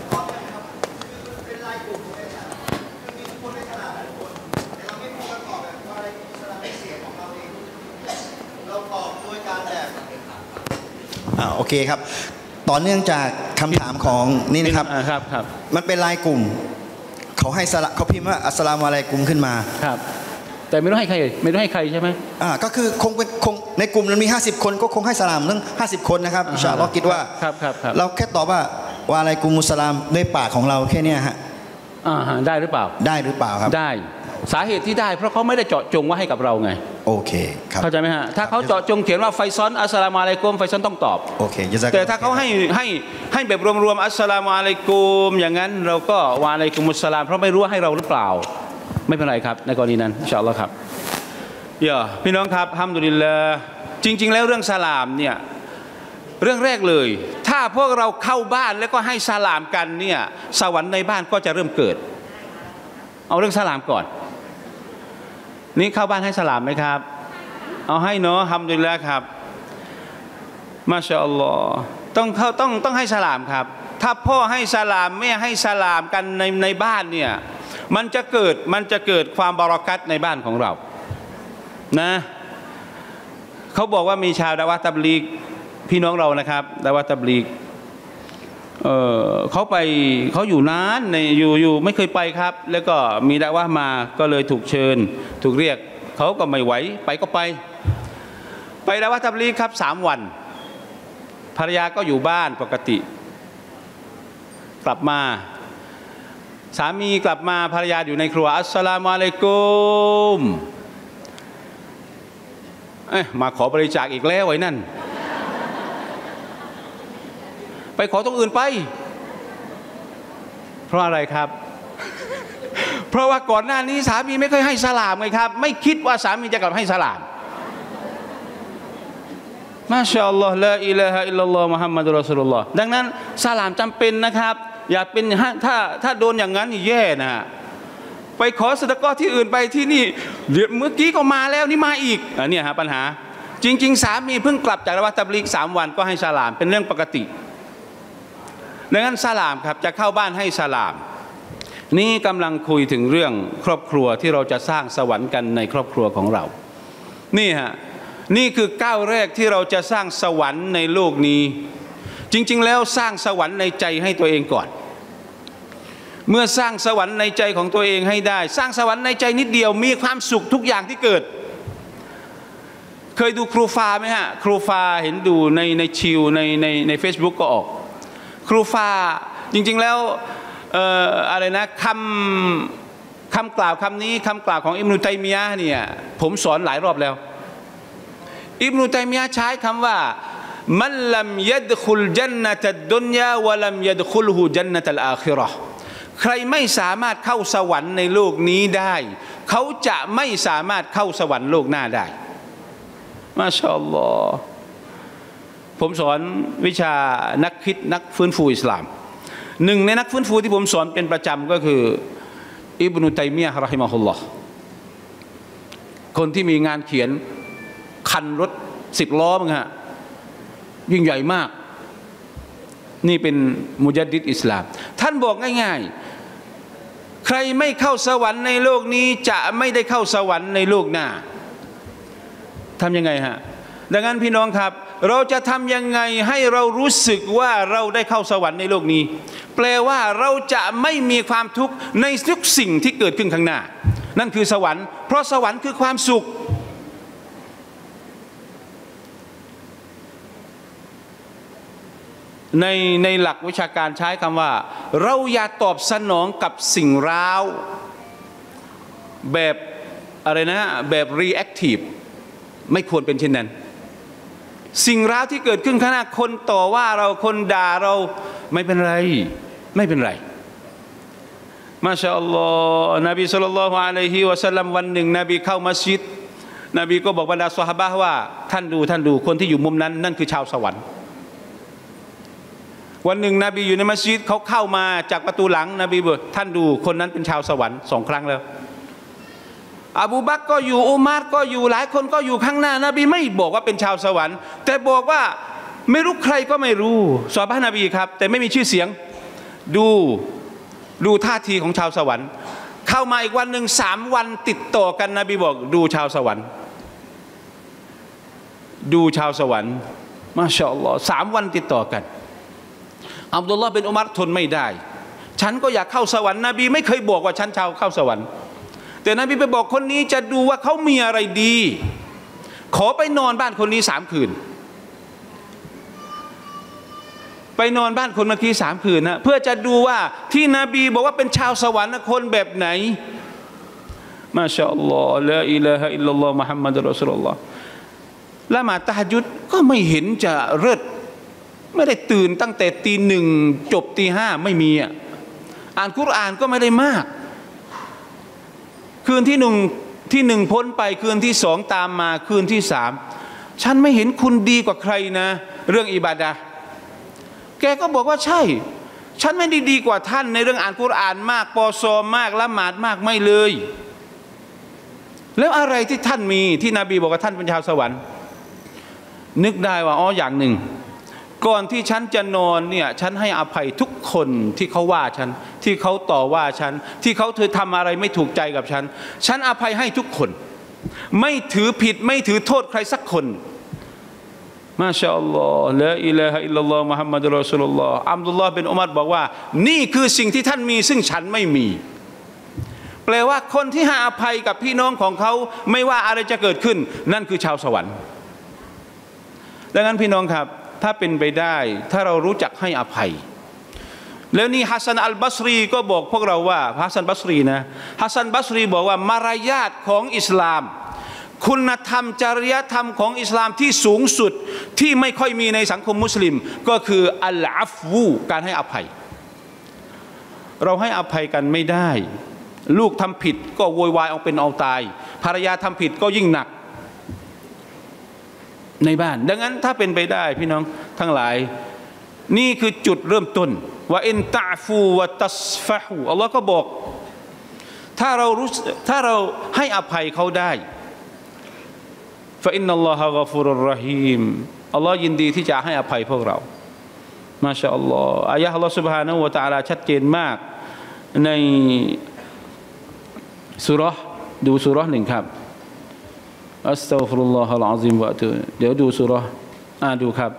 Speaker 7: อ่าโอเคครับต่อเนื่องจากคำถามของนี่นะครับ
Speaker 1: ครับครับ
Speaker 7: มันเป็นไลน์กลุ่มเขาให้สละเขาพิมพ์ว่าอัสสลามุอะลัยกุมขึ้นมา
Speaker 1: ครับแต่ไม่ต้องให้ใครไม่ต้องให้ใครใช่ไหม
Speaker 7: อ่าก็คือคงเป็นคงในกลุ่มมันมีห้าสิบคนก็คงให้สลามทั้งห้าสิบคนนะครับอินชาอัลลอฮ์คิดว่า
Speaker 1: ครับครับครับ
Speaker 7: เราแค่ตอบว่าวะอะลัยกุมุสสลามด้วยปากของเราแค่นี้ฮะ
Speaker 1: อ่าได้หรือเปล่า
Speaker 7: ได้หรือเปล่าครับ
Speaker 1: ได้สาเหตุที่ได้เพราะเขาไม่ได้เจาะจงว่าให้กับเราไง
Speaker 7: โอเคครับ
Speaker 1: เข้าใจไหมฮะถ้าเขาเจาะจงเขียนว่าไฟซอนอัสสลามุอะลัยกุมไฟซอนต้องตอบ
Speaker 7: โอเค
Speaker 1: แต่ถ้าเขาให้ให้ให้แบบรวมๆอัสสลามุอะลัยกุมอย่างนั้นเราก็วะอะลัยกุมุสสลามเพราะไม่รู้ว่าให้เราหรือเปล่าไม่เป็นไรครับในกรณีนั้นอินชาอัลลอฮ์ครับอย่าพี่น้องครับฮัมดุลิลลาห์จริงๆแล้วเรื่องสลามเนี่ยเรื่องแรกเลยถ้าพวกเราเข้าบ้านแล้วก็ให้สลามกันเนี่ยสวรรค์ในบ้านก็จะเริ่มเกิดเอาเรื่องสลามก่อนนี่เข้าบ้านให้สลามไหมครับเอาให้เนาะฮัมดุลิลลาห์ครับมาชาอัลลอฮ์ต้องเข้าต้องต้องให้สลามครับถ้าพ่อให้สลามแม่ให้สลามกันในในบ้านเนี่ยมันจะเกิดมันจะเกิดความบารอกัตในบ้านของเรานะเขาบอกว่ามีชาวดาวะตับลีกพี่น้องเรานะครับดาวะตับลีกเออเขาไปเขาอยู่นานในอยู่อยู่ไม่เคยไปครับแล้วก็มีดาวะมาก็เลยถูกเชิญถูกเรียกเขาก็ไม่ไหวไปก็ไปไปดาวะตับลีกครับสามวันภรรยาก็อยู่บ้านปกติกลับมาสามีกลับมาภรรยาอยู่ในครัวอัสสลามุอะลัยกุมเอ๊ะมาขอบริจาคอีกแล้วไว้นั่นไปขอตรงอื่นไปเพราะอะไรครับ เพราะว่าก่อนหน้านี้สามีไม่เคยให้สลามไงครับไม่คิดว่าสามีจะกลับให้สลามมาชาอัลลอฮ์ลาอิลาฮะอิลลัลลอฮ์มุฮัมมัดุรรอซูลุลลอฮ์ดังนั้นสลามจำเป็นนะครับอย่าเป็นถ้าถ้าโดนอย่างนั้นแย่นะไปขอซะดะกอฮ์ที่อื่นไปที่นี่เดี๋ยวเมื่อกี้ก็มาแล้วนี่มาอีกอันนี้ฮะปัญหาจริงๆสามีเพิ่งกลับจากละหมาดตับลีกสามวันก็ให้สลามเป็นเรื่องปกติดังนั้นสลามครับจะเข้าบ้านให้สลามนี่กำลังคุยถึงเรื่องครอบครัวที่เราจะสร้างสวรรค์กันในครอบครัวของเรานี่ฮะนี่คือก้าวแรกที่เราจะสร้างสวรรค์ในโลกนี้จริงๆแล้วสร้างสวรรค์ในใจให้ตัวเองก่อนเมื่อสร้างสวรรค์ในใจของตัวเองให้ได้สร้างสวรรค์ในใจนิดเดียวมีความสุขทุกอย่างที่เกิดเคยดูครูฟาไหมฮะครูฟาเห็นดูในในชิวในในในเฟซบุ๊กก็ออกครูฟาจริงๆแล้วเอ่ออะไรนะคำคำกล่าวคำนี้คำกล่าวของอิบนุตัยมียะห์เนี่ยผมสอนหลายรอบแล้วอิบนุตัยมียะห์ใช้คำว่ามันลัมยัดคุลจันนะตัดดุนยาวะลัมยัดคุลฮุจันนะตัลอาคิเราะห์ใครไม่สามารถเข้าสวรรค์ในโลกนี้ได้เขาจะไม่สามารถเข้าสวรรค์โลกหน้าได้มาชาอัลลอฮ์ผมสอนวิชานักคิดนักฟื้นฟูอิสลามหนึ่งในนักฟื้นฟูที่ผมสอนเป็นประจำก็คืออิบนุตัยมียะห์เราะฮิมะฮุลลอฮ์คนที่มีงานเขียนคันรถสิบล้อมั้งฮะยิ่งใหญ่มากนี่เป็นมุญัดดิดอิสลามท่านบอกง่ายๆใครไม่เข้าสวรรค์ในโลกนี้จะไม่ได้เข้าสวรรค์ในโลกหน้าทำยังไงฮะดังนั้นพี่น้องครับเราจะทำยังไงให้เรารู้สึกว่าเราได้เข้าสวรรค์ในโลกนี้แปลว่าเราจะไม่มีความทุกข์ในทุกสิ่งที่เกิดขึ้นข้างหน้านั่นคือสวรรค์เพราะสวรรค์คือความสุขในในหลักวิชาการใช้คำว่าเราอย่าตอบสนองกับสิ่งร้าวแบบอะไรนะแบบ reactive ไม่ควรเป็นเช่นนั้นสิ่งร้าวที่เกิดขึ้นข้างหน้าคนต่อว่าเราคนด่าเราไม่เป็นไรไม่เป็นไรมาชาอัลลอฮ์นบีศ็อลลัลลอฮุอะลัยฮิวะซัลลัมวันหนึ่งนบีเข้ามัสยิดนบีก็บอกบรรดาซอฮาบะห์ว่าท่านดูท่านดูคนที่อยู่มุมนั้นนั่นคือชาวสวรรค์วันหนึ่งนบีอยู่ในมัสยิดเขาเข้ามาจากประตูหลังนบีบอกท่านดูคนนั้นเป็นชาวสวรรค์สองครั้งแล้วอบูบักรก็อยู่อุมัรก็อยู่หลายคนก็อยู่ข้างหน้านบีไม่บอกว่าเป็นชาวสวรรค์แต่บอกว่าไม่รู้ใครก็ไม่รู้ซอฮาบะห์นบีครับแต่ไม่มีชื่อเสียงดูดูท่าทีของชาวสวรรค์เข้ามาอีกวันหนึ่งสามวันติดต่อกันนบีบอกดูชาวสวรรค์ดูชาวสวรรค์มาชาอัลลอฮ์สามวันติดต่อกันอับดุลลอฮ์บินอุมัรทนไม่ได้ฉันก็อยากเข้าสวรรค์นบีไม่เคยบอกว่าฉันชาวเข้าสวรรค์แต่นบีไปบอกคนนี้จะดูว่าเขามีอะไรดีขอไปนอนบ้านคนนี้สามคืนไปนอนบ้านคนเมื่อกี้สามคืนนะเพื่อจะดูว่าที่นบีบอกว่าเป็นชาวสวรรค์คนแบบไหนมาชาอัลลอฮ์ลาอิลาฮะอิลลัลลอฮ์มุฮัมมัดุรรอซูลุลลอฮ์ละหมาดตะฮัจญุดก็ไม่เห็นจะเลิศไม่ได้ตื่นตั้งแต่ตีหนึ่งจบตีห้าไม่มีอ่ะอ่านกุรอานก็ไม่ได้มากคืนที่หนึ่งที่หนึ่งพ้นไปคืนที่สองตามมาคืนที่สามฉันไม่เห็นคุณดีกว่าใครนะเรื่องอิบาดะห์แกก็บอกว่าใช่ฉันไม่ได้ดีกว่าท่านในเรื่องอ่านกุรอานมากปอซอมากละหมาดมากไม่เลยแล้วอะไรที่ท่านมีที่นบีบอกว่าท่านเป็นชาวสวรรค์นึกได้ว่าอ๋ออย่างหนึ่งก่อนที่ฉันจะนอนเนี่ยฉันให้อภัยทุกคนที่เขาว่าฉันที่เขาต่อว่าฉันที่เขาเธอทำอะไรไม่ถูกใจกับฉันฉันอภัยให้ทุกคนไม่ถือผิดไม่ถือโทษใครสักคนมาชาอัลลอฮ์ลาอิลาฮะอิลลัลลอฮ์มุฮัมมัดุรรอซูลุลลอฮ์อับดุลลอฮ์บินอุมัรบอกว่านี่คือสิ่งที่ท่านมีซึ่งฉันไม่มีแปลว่าคนที่ให้อภัยกับพี่น้องของเขาไม่ว่าอะไรจะเกิดขึ้นนั่นคือชาวสวรรค์ดังนั้นพี่น้องครับถ้าเป็นไปได้ถ้าเรารู้จักให้อภัยแล้วนี่ฮัสซันอัลบัสรีก็บอกพวกเราว่าฮัสซันบัสรีนะฮัสซันบัสรีบอกว่ามารยาทของอิสลามคุณธรรมจริยธรรมของอิสลามที่สูงสุดที่ไม่ค่อยมีในสังคมมุสลิมก็คืออัลอัฟวูการให้อภัยเราให้อภัยกันไม่ได้ลูกทำผิดก็โวยวายเอาเป็นเอาตายภรรยาทำผิดก็ยิ่งหนักในบ้านดังนั้นถ้าเป็นไปได้พี่น้องทั้งหลายนี่คือจุดเริ่มต้นว่าอินตะฟูวะตัสฟะฮูอัลลอฮ์ก็บอกถ้าเรารู้ถ้าเราให้อภัยเขาได้ฟะอินนัลลอฮะกอฟูรุรเราะฮีมอัลลอฮ์ยินดีที่จะให้อภัยพวกเรามาชาอัลลอฮ์อายะห์อัลลอฮ์ سبحانه และ تعالى ชัดเจนมากในซูเราะห์ดูซูเราะห์หนึ่งครับอัสตัฆฟิรุลลอฮะลอะซีมวะตุเดี๋ยวดูซูเราะห์อ่าดูครับ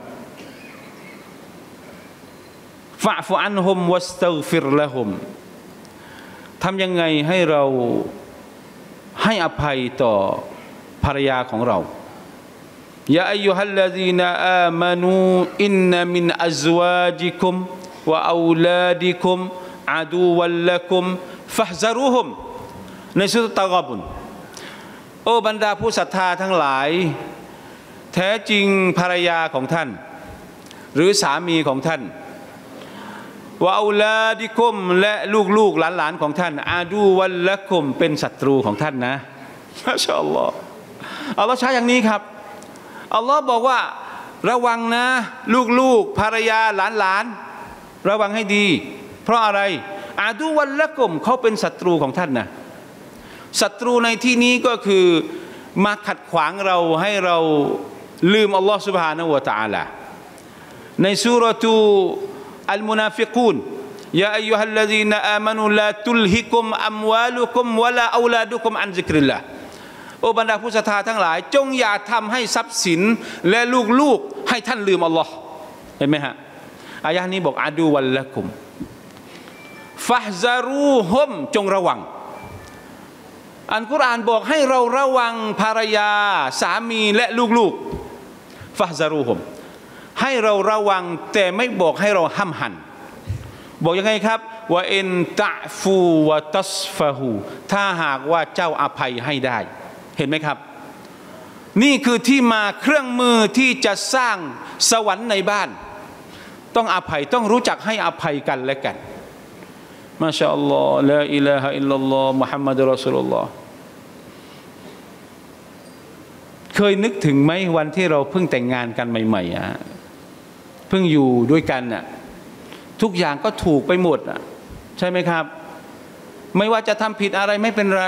Speaker 1: ฟะฟุอันฮุมวัสตัฆฟิรละฮุมทำยังไงให้เราให้อภัยต่อภรรยาของเรายาอัยยูฮัลลซีนาอามานูอินนมินอัซวาจิกุมวะอูลาดิกุมอาดูวัลละกุมฟะฮซะรูฮุมในสุรตะกอบุนโอ้บรรดาผู้ศรัทธาทั้งหลายแท้จริงภรรยาของท่านหรือสามีของท่านวะอูลาดิกุมและลูกๆหลานๆของท่านอาดูวัลละกุมเป็นศัตรูของท่านนะมาชาอัลลอฮ์อัลลอฮ์ใช้อย่างนี้ครับอัลลอฮ์บอกว่าระวังนะลูกๆภรรยาหลานๆระวังให้ดีเพราะอะไรอาดูวัลละกุมเขาเป็นศัตรูของท่านนะศัตรูในที่นี้ก็คือมาขัดขวางเราให้เราลืมอัลลอฮ์ سبحانه และ تعالى ในซูเราะตุอัลมุนาฟิกูนยาอัยยูฮัลลซีนาอามานูลาตุลฮิกุมอัมวาลุกุมวะลาอูลาดุกุมอันซิกริลลาห์โอ้บรรดาผู้ศรัทธาทั้งหลายจงอย่าทำให้ทรัพย์สินและลูกๆให้ท่านลืมอัลลอฮ์เห็นไหมฮะอายะห์นี้บอกอาดูวัลละกุมฟะฮซารูฮุมจงระวังอัลกุรอานบอกให้เราระวังภรรยาสามีและลูกๆฟะฮซารูฮุมให้เราระวังแต่ไม่บอกให้เราห้ามหันบอกยังไงครับว่าอินตะฟูวะตัสฟะฮูถ้าหากว่าเจ้าอภัยให้ได้เห็นไหมครับนี่คือที่มาเครื่องมือที่จะสร้างสวรรค์ในบ้านต้องอภัยต้องรู้จักให้อภัยกันและกันมาชาอัลลอฮ์ลาอิลาฮะอิลลัลลอฮ์มุฮัมมัดุรอซูลุลลอฮ์เคยนึกถึงไหมวันที่เราเพิ่งแต่งงานกันใหม่ๆอ่ะเพิ่งอยู่ด้วยกันอ่ะทุกอย่างก็ถูกไปหมดอ่ะใช่ไหมครับไม่ว่าจะทำผิดอะไรไม่เป็นไร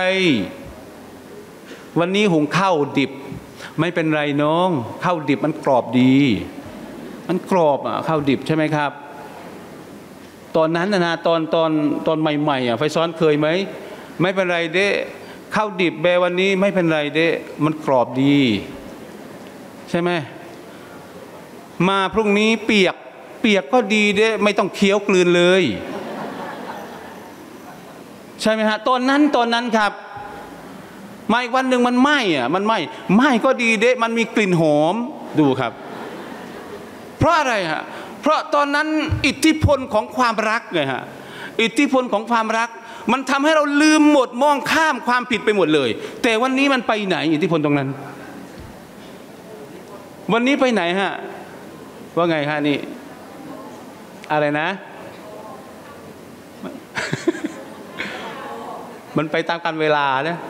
Speaker 1: วันนี้หุงข้าวดิบไม่เป็นไรน้องข้าวดิบมันกรอบดีมันกรอบอ่ะข้าวดิบใช่ไหมครับตอนนั้นนะนะตอนตอนตอนใหม่ๆอ่ะไฟซ้อนเคยไหมไม่เป็นไรเด้ข้าวดิบแบวันนี้ไม่เป็นไรเด้มันกรอบดีใช่ไหมมาพรุ่งนี้เปียกเปียกก็ดีเด้ไม่ต้องเคี้ยวกลืนเลยใช่ไหมฮะตอนนั้นตอนนั้นครับมาอีกวันหนึ่งมันไหม้อ่ะมันไหม้ไหม้ก็ดีเด้มันมีกลิ่นหอมดูครับเพราะอะไรฮะเพราะตอนนั้นอิทธิพลของความรักไงฮะอิทธิพลของความรักมันทำให้เราลืมหมดมองข้ามความผิดไปหมดเลยแต่วันนี้มันไปไหนอิทธิพลตรงนั้นวันนี้ไปไหนฮะว่าไงฮะนี่อะไรนะ มันไปตามกาลเวลา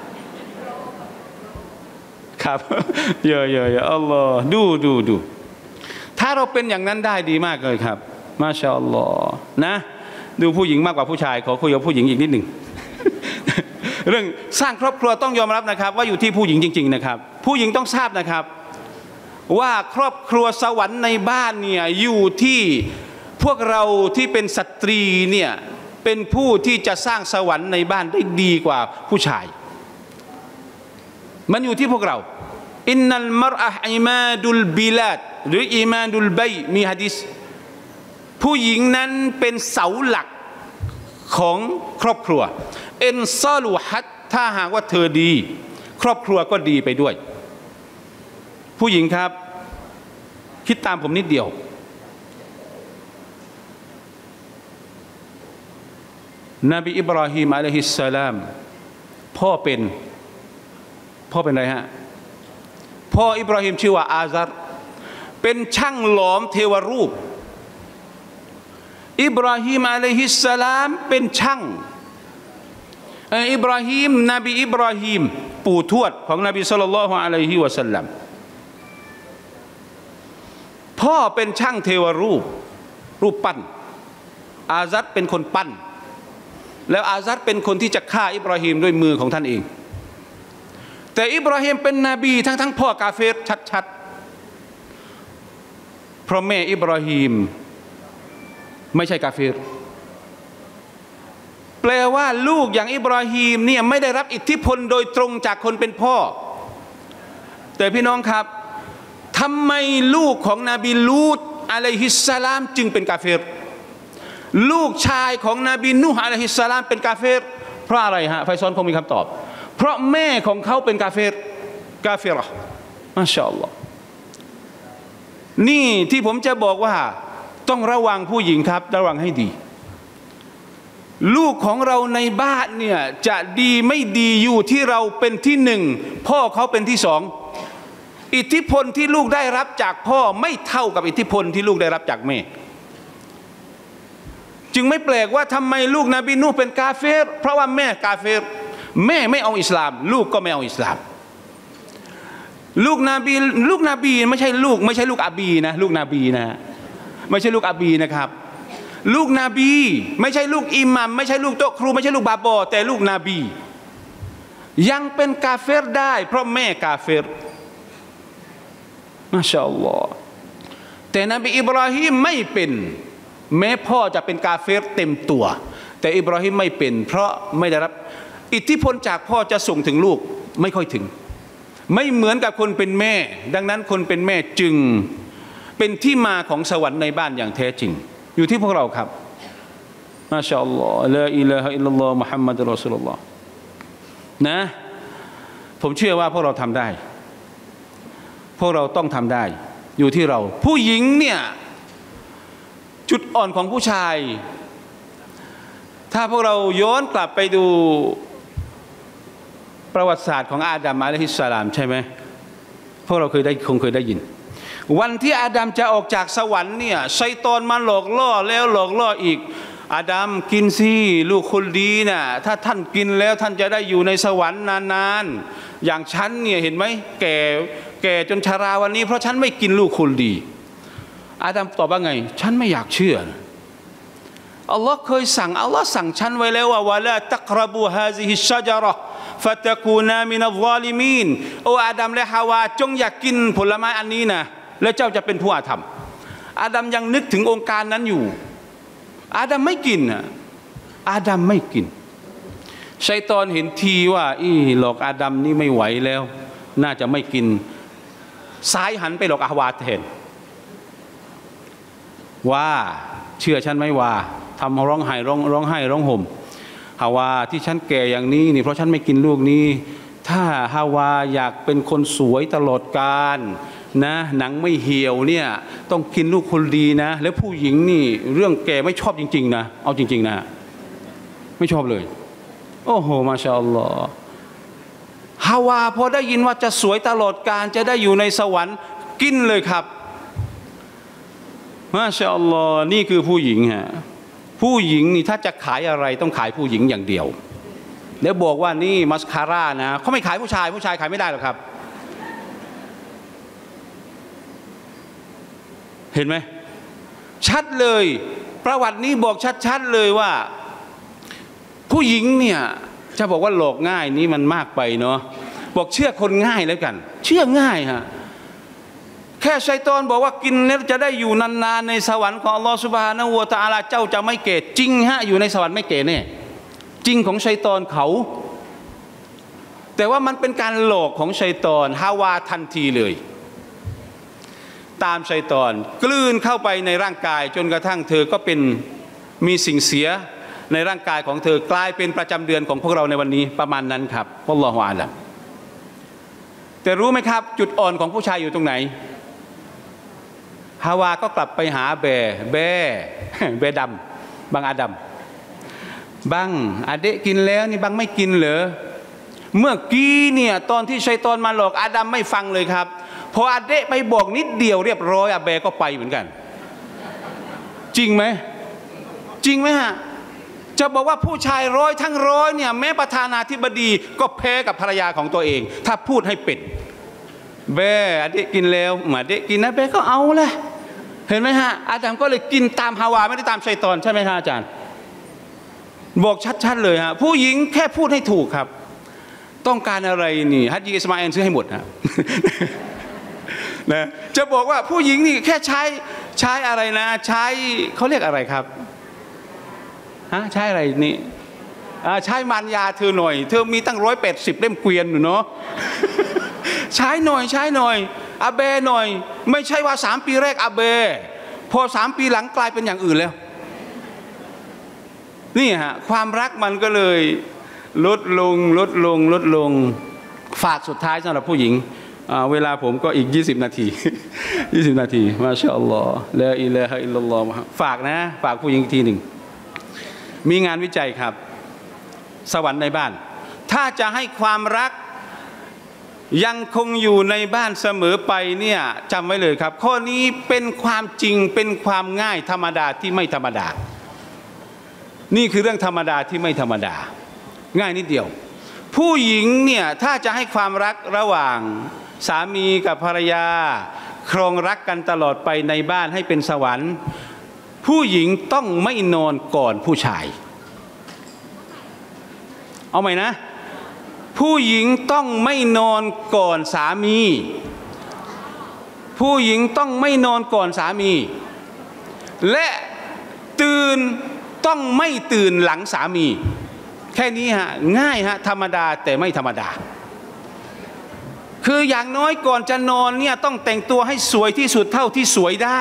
Speaker 1: นะครับ เยอะเยอะเยอะอัลลอฮ์ดูดูดูถ้าเราเป็นอย่างนั้นได้ดีมากเลยครับมาชาอัลลอฮ์นะดูผู้หญิงมากกว่าผู้ชายขอคุยกับผู้หญิงอีกนิดหนึ่ง เรื่องสร้างครอบครัวต้องยอมรับนะครับว่าอยู่ที่ผู้หญิงจริงๆนะครับผู้หญิงต้องทราบนะครับว่าครอบครัวสวรรค์ในบ้านเนี่ยอยู่ที่พวกเราที่เป็นสตรีเนี่ยเป็นผู้ที่จะสร้างสวรรค์ในบ้านได้ดีกว่าผู้ชายมันอยู่ที่พวกเราอินนัลมรอะฮ์อิมาดุลบิลาดหรืออิมาดุลบัยมีหะดีษผู้หญิงนั้นเป็นเสาหลักของครอบครัวอินซาลูฮัตถ้าหากว่าเธอดีครอบครัวก็ดีไปด้วยผู้หญิงครับคิดตามผมนิดเดียวนบีอิบราฮิมอะลัยฮิสสลามพ่อเป็นพ่อเป็นอะไรฮะพ่ออิบราฮิมชื่อว่าอาซัรเป็นช่างหลอมเทวรูปอิบราฮิมอะลัยฮิสสลามเป็นช่างอิบราฮิมนบีอิบราฮิมปู่ทวดของนบีศ็อลลัลลอฮุอะลัยฮิวะซัลลัมพ่อเป็นช่างเทวรูปรูปปั้นอาซัรเป็นคนปั้นแล้วอาซัรเป็นคนที่จะฆ่าอิบราฮิมด้วยมือของท่านเองแต่อิบราฮิมเป็นนบีทั้งทั้งพ่อกาเฟรชัดๆเพราะแม่อิบราฮิมไม่ใช่กาเฟรแปลว่าลูกอย่างอิบราฮิมเนี่ยไม่ได้รับอิทธิพลโดยตรงจากคนเป็นพ่อแต่พี่น้องครับทำไมลูกของนบีลูตอะลัยฮิสสลามจึงเป็นกาเฟรลูกชายของนบีนูฮ์อะลัยฮิสสลามเป็นกาเฟรเพราะอะไรฮะไฟซอนคงมีคำตอบเพราะแม่ของเขาเป็นกาเฟรกาเฟรมาชาอัลลอฮ์นี่ที่ผมจะบอกว่าต้องระวังผู้หญิงครับระวังให้ดีลูกของเราในบ้านเนี่ยจะดีไม่ดีอยู่ที่เราเป็นที่หนึ่งพ่อเขาเป็นที่สองอิทธิพลที่ลูกได้รับจากพ่อไม่เท่ากับอิทธิพลที่ลูกได้รับจากแม่จึงไม่แปลกว่าทำไมลูกนบีนูห์เป็นกาเฟรเพราะว่าแม่กาเฟรแม่ไม่เอาอิสลามลูกก็ไม่เอาอิสลามลูกนบีลูกนบีไม่ใช่ลูกไม่ใช่ลูกอาบีนะลูกนบีนะไม่ใช่ลูกอาบีนะครับลูกนบีไม่ใช่ลูกอิหมัมไม่ใช่ลูกโต๊ะครูไม่ใช่ลูกบาบอแต่ลูกนบียังเป็นกาเฟรได้เพราะแม่กาเฟรมาชาอัลลอฮ์แต่นบีอิบราฮิมไม่เป็นแม้พ่อจะเป็นกาเฟรเต็มตัวแต่อิบราฮิมไม่เป็นเพราะไม่ได้รับอิทธิพลจากพ่อจะส่งถึงลูกไม่ค่อยถึงไม่เหมือนกับคนเป็นแม่ดังนั้นคนเป็นแม่จึงเป็นที่มาของสวรรค์ในบ้านอย่างแท้จริงอยู่ที่พวกเราครับมาชาอัลลอฮ์ลาอิลาฮะอิลลัลลอฮ์มุฮัมมัดรอซูลุลลอฮ์นะผมเชื่อว่าพวกเราทำได้พวกเราต้องทำได้อยู่ที่เราผู้หญิงเนี่ยจุดอ่อนของผู้ชายถ้าพวกเราย้อนกลับไปดูประวัติศาสตร์ของอาดัมอะลัยฮิสสลามใช่ไหมพวกเราเคยได้คงเคยได้ยินวันที่อาดัมจะออกจากสวรรค์เนี่ยชัยฏอนมาหลอกล่อแล้วหลอกล่ออีกอาดัมกินสิลูกคนดีน่ะถ้าท่านกินแล้วท่านจะได้อยู่ในสวรรค์นานๆอย่างฉันเนี่ยเห็นไหมแก่แก่จนชราวันนี้เพราะฉันไม่กินลูกคนดีอาดัมตอบว่าไงฉันไม่อยากเชื่ออัลลอฮ์เคยสั่งอัลลอฮ์สั่งฉันไว้แล้วว่าวะลาตักรบูฮาซิฮิชชะญะเราะห์ฟะตะกูนามินัลซอลิมีนโอ้อาดัมและฮาวาจงอย่ากกินผลไม้อันนี้นะแล้วเจ้าจะเป็นผู้อาธรรมอาดัมยังนึกถึงองค์การนั้นอยู่อาดัมไม่กินอ่ะอาดัมไม่กินชัยฏอนเห็นทีว่าอีหลอกอาดัมนี่ไม่ไหวแล้วน่าจะไม่กินซ้ายหันไปหลอกฮาวาแทนว่าเชื่อฉันไหมว่าทำร้องไห้ร้องร้องไห้ร้องห่มฮาวาที่ฉันแก่อย่างนี้นี่เพราะฉันไม่กินลูกนี้ถ้าฮาวาอยากเป็นคนสวยตลอดกาลนะหนังไม่เหี่ยวเนี่ยต้องกินลูกคนดีนะแล้วผู้หญิงนี่เรื่องแก่ไม่ชอบจริงๆนะเอาจริงๆนะไม่ชอบเลยโอ้โหมาชาอัลลอฮ์ฮาวาพอได้ยินว่าจะสวยตลอดกาลจะได้อยู่ในสวรรค์กินเลยครับมาชาอัลลอฮ์นี่คือผู้หญิงฮะผู้หญิงนี่ถ้าจะขายอะไรต้องขายผู้หญิงอย่างเดียวแล้วบอกว่านี่มัสคาร่านะเขาไม่ขายผู้ชายผู้ชายขายไม่ได้หรอกครับเห็นไหมชัดเลยประวัตินี้บอกชัดๆเลยว่าผู้หญิงเนี่ยจะบอกว่าหลอกง่ายนี่มันมากไปเนาะบอกเชื่อคนง่ายแล้วกันเชื่อง่ายฮะแค่ชัยฏอนบอกว่ากินแล้วจะได้อยู่นานๆในสวรรค์ของอัลลอฮฺซุบฮานะฮูวะตะอาลาเจ้าจะไม่แก่จริงฮะอยู่ในสวรรค์ไม่แก่แน่จริงของชัยฏอนเขาแต่ว่ามันเป็นการหลอกของชัยฏอนฮาวาทันทีเลยตามชัยฏอนกลืนเข้าไปในร่างกายจนกระทั่งเธอก็เป็นมีสิ่งเสียในร่างกายของเธอกลายเป็นประจำเดือนของพวกเราในวันนี้ประมาณนั้นครับอัลลอฮฺอาลัมแต่รู้ไหมครับจุดอ่อนของผู้ชายอยู่ตรงไหนฮาวาก็กลับไปหาแบแบแบดำบางอาดัมบางอาเดะกินแล้วนี่บางไม่กินเหรอเมื่อกี้เนี่ยตอนที่ชัยฏอนมาหลอกอาดัมไม่ฟังเลยครับพออาเดะไปบอกนิดเดียวเรียบร้อยอาเบก็ไปเหมือนกันจริงไหมจริงไหมฮะจะบอกว่าผู้ชายร้อยทั้งร้อยเนี่ยแม้ประธานาธิบดีก็แพ้กับภรรยาของตัวเองถ้าพูดให้เป็นเบอาเดะกินแล้วมาเดะกินนะเบก็เอาแหละเห็นไหมฮะอาดัมก็เลยกินตามฮาวาไม่ได้ตามชัยฏอนใช่ไหมฮะอาจารย์บอกชัดๆเลยฮะผู้หญิงแค่พูดให้ถูกครับต้องการอะไรนี่ฮัจญีอิสมาอิลซื้อให้หมดฮะ นะจะบอกว่าผู้หญิงนี่แค่ใช้ใช้อะไรนะใช้เขาเรียกอะไรครับฮะใช้อะไรนี่ใช้มารยาเธอหน่อยเธอมีตั้งร้อยแปดสิบเล่มเกวียนอยู่เนาะ ใช้หน่อยใช้หน่อยอาเบหน่อยไม่ใช่ว่าสามปีแรกอาเบพอสามปีหลังกลายเป็นอย่างอื่นแล้วนี่ฮะความรักมันก็เลยลดลงลดลงลดลงฝากสุดท้ายสำหรับผู้หญิงเวลาผมก็อีกยี่สิบนาทียี่สิบนาทีมาชาอัลลอฮ์ลาอิลาฮะอิลลัลลอฮ์ฝากนะฝากผู้หญิงอีกทีหนึ่งมีงานวิจัยครับสวรรค์ในบ้านถ้าจะให้ความรักยังคงอยู่ในบ้านเสมอไปเนี่ยจำไว้เลยครับข้อนี้เป็นความจริงเป็นความง่ายธรรมดาที่ไม่ธรรมดานี่คือเรื่องธรรมดาที่ไม่ธรรมดาง่ายนิดเดียวผู้หญิงเนี่ยถ้าจะให้ความรักระหว่างสามีกับภรรยาครองรักกันตลอดไปในบ้านให้เป็นสวรรค์ผู้หญิงต้องไม่นอนก่อนผู้ชายเอาใหม่นะผู้หญิงต้องไม่นอนก่อนสามีผู้หญิงต้องไม่นอนก่อนสามีและตื่นต้องไม่ตื่นหลังสามีแค่นี้ฮะง่ายฮะธรรมดาแต่ไม่ธรรมดาคืออย่างน้อยก่อนจะนอนเนี่ยต้องแต่งตัวให้สวยที่สุดเท่าที่สวยได้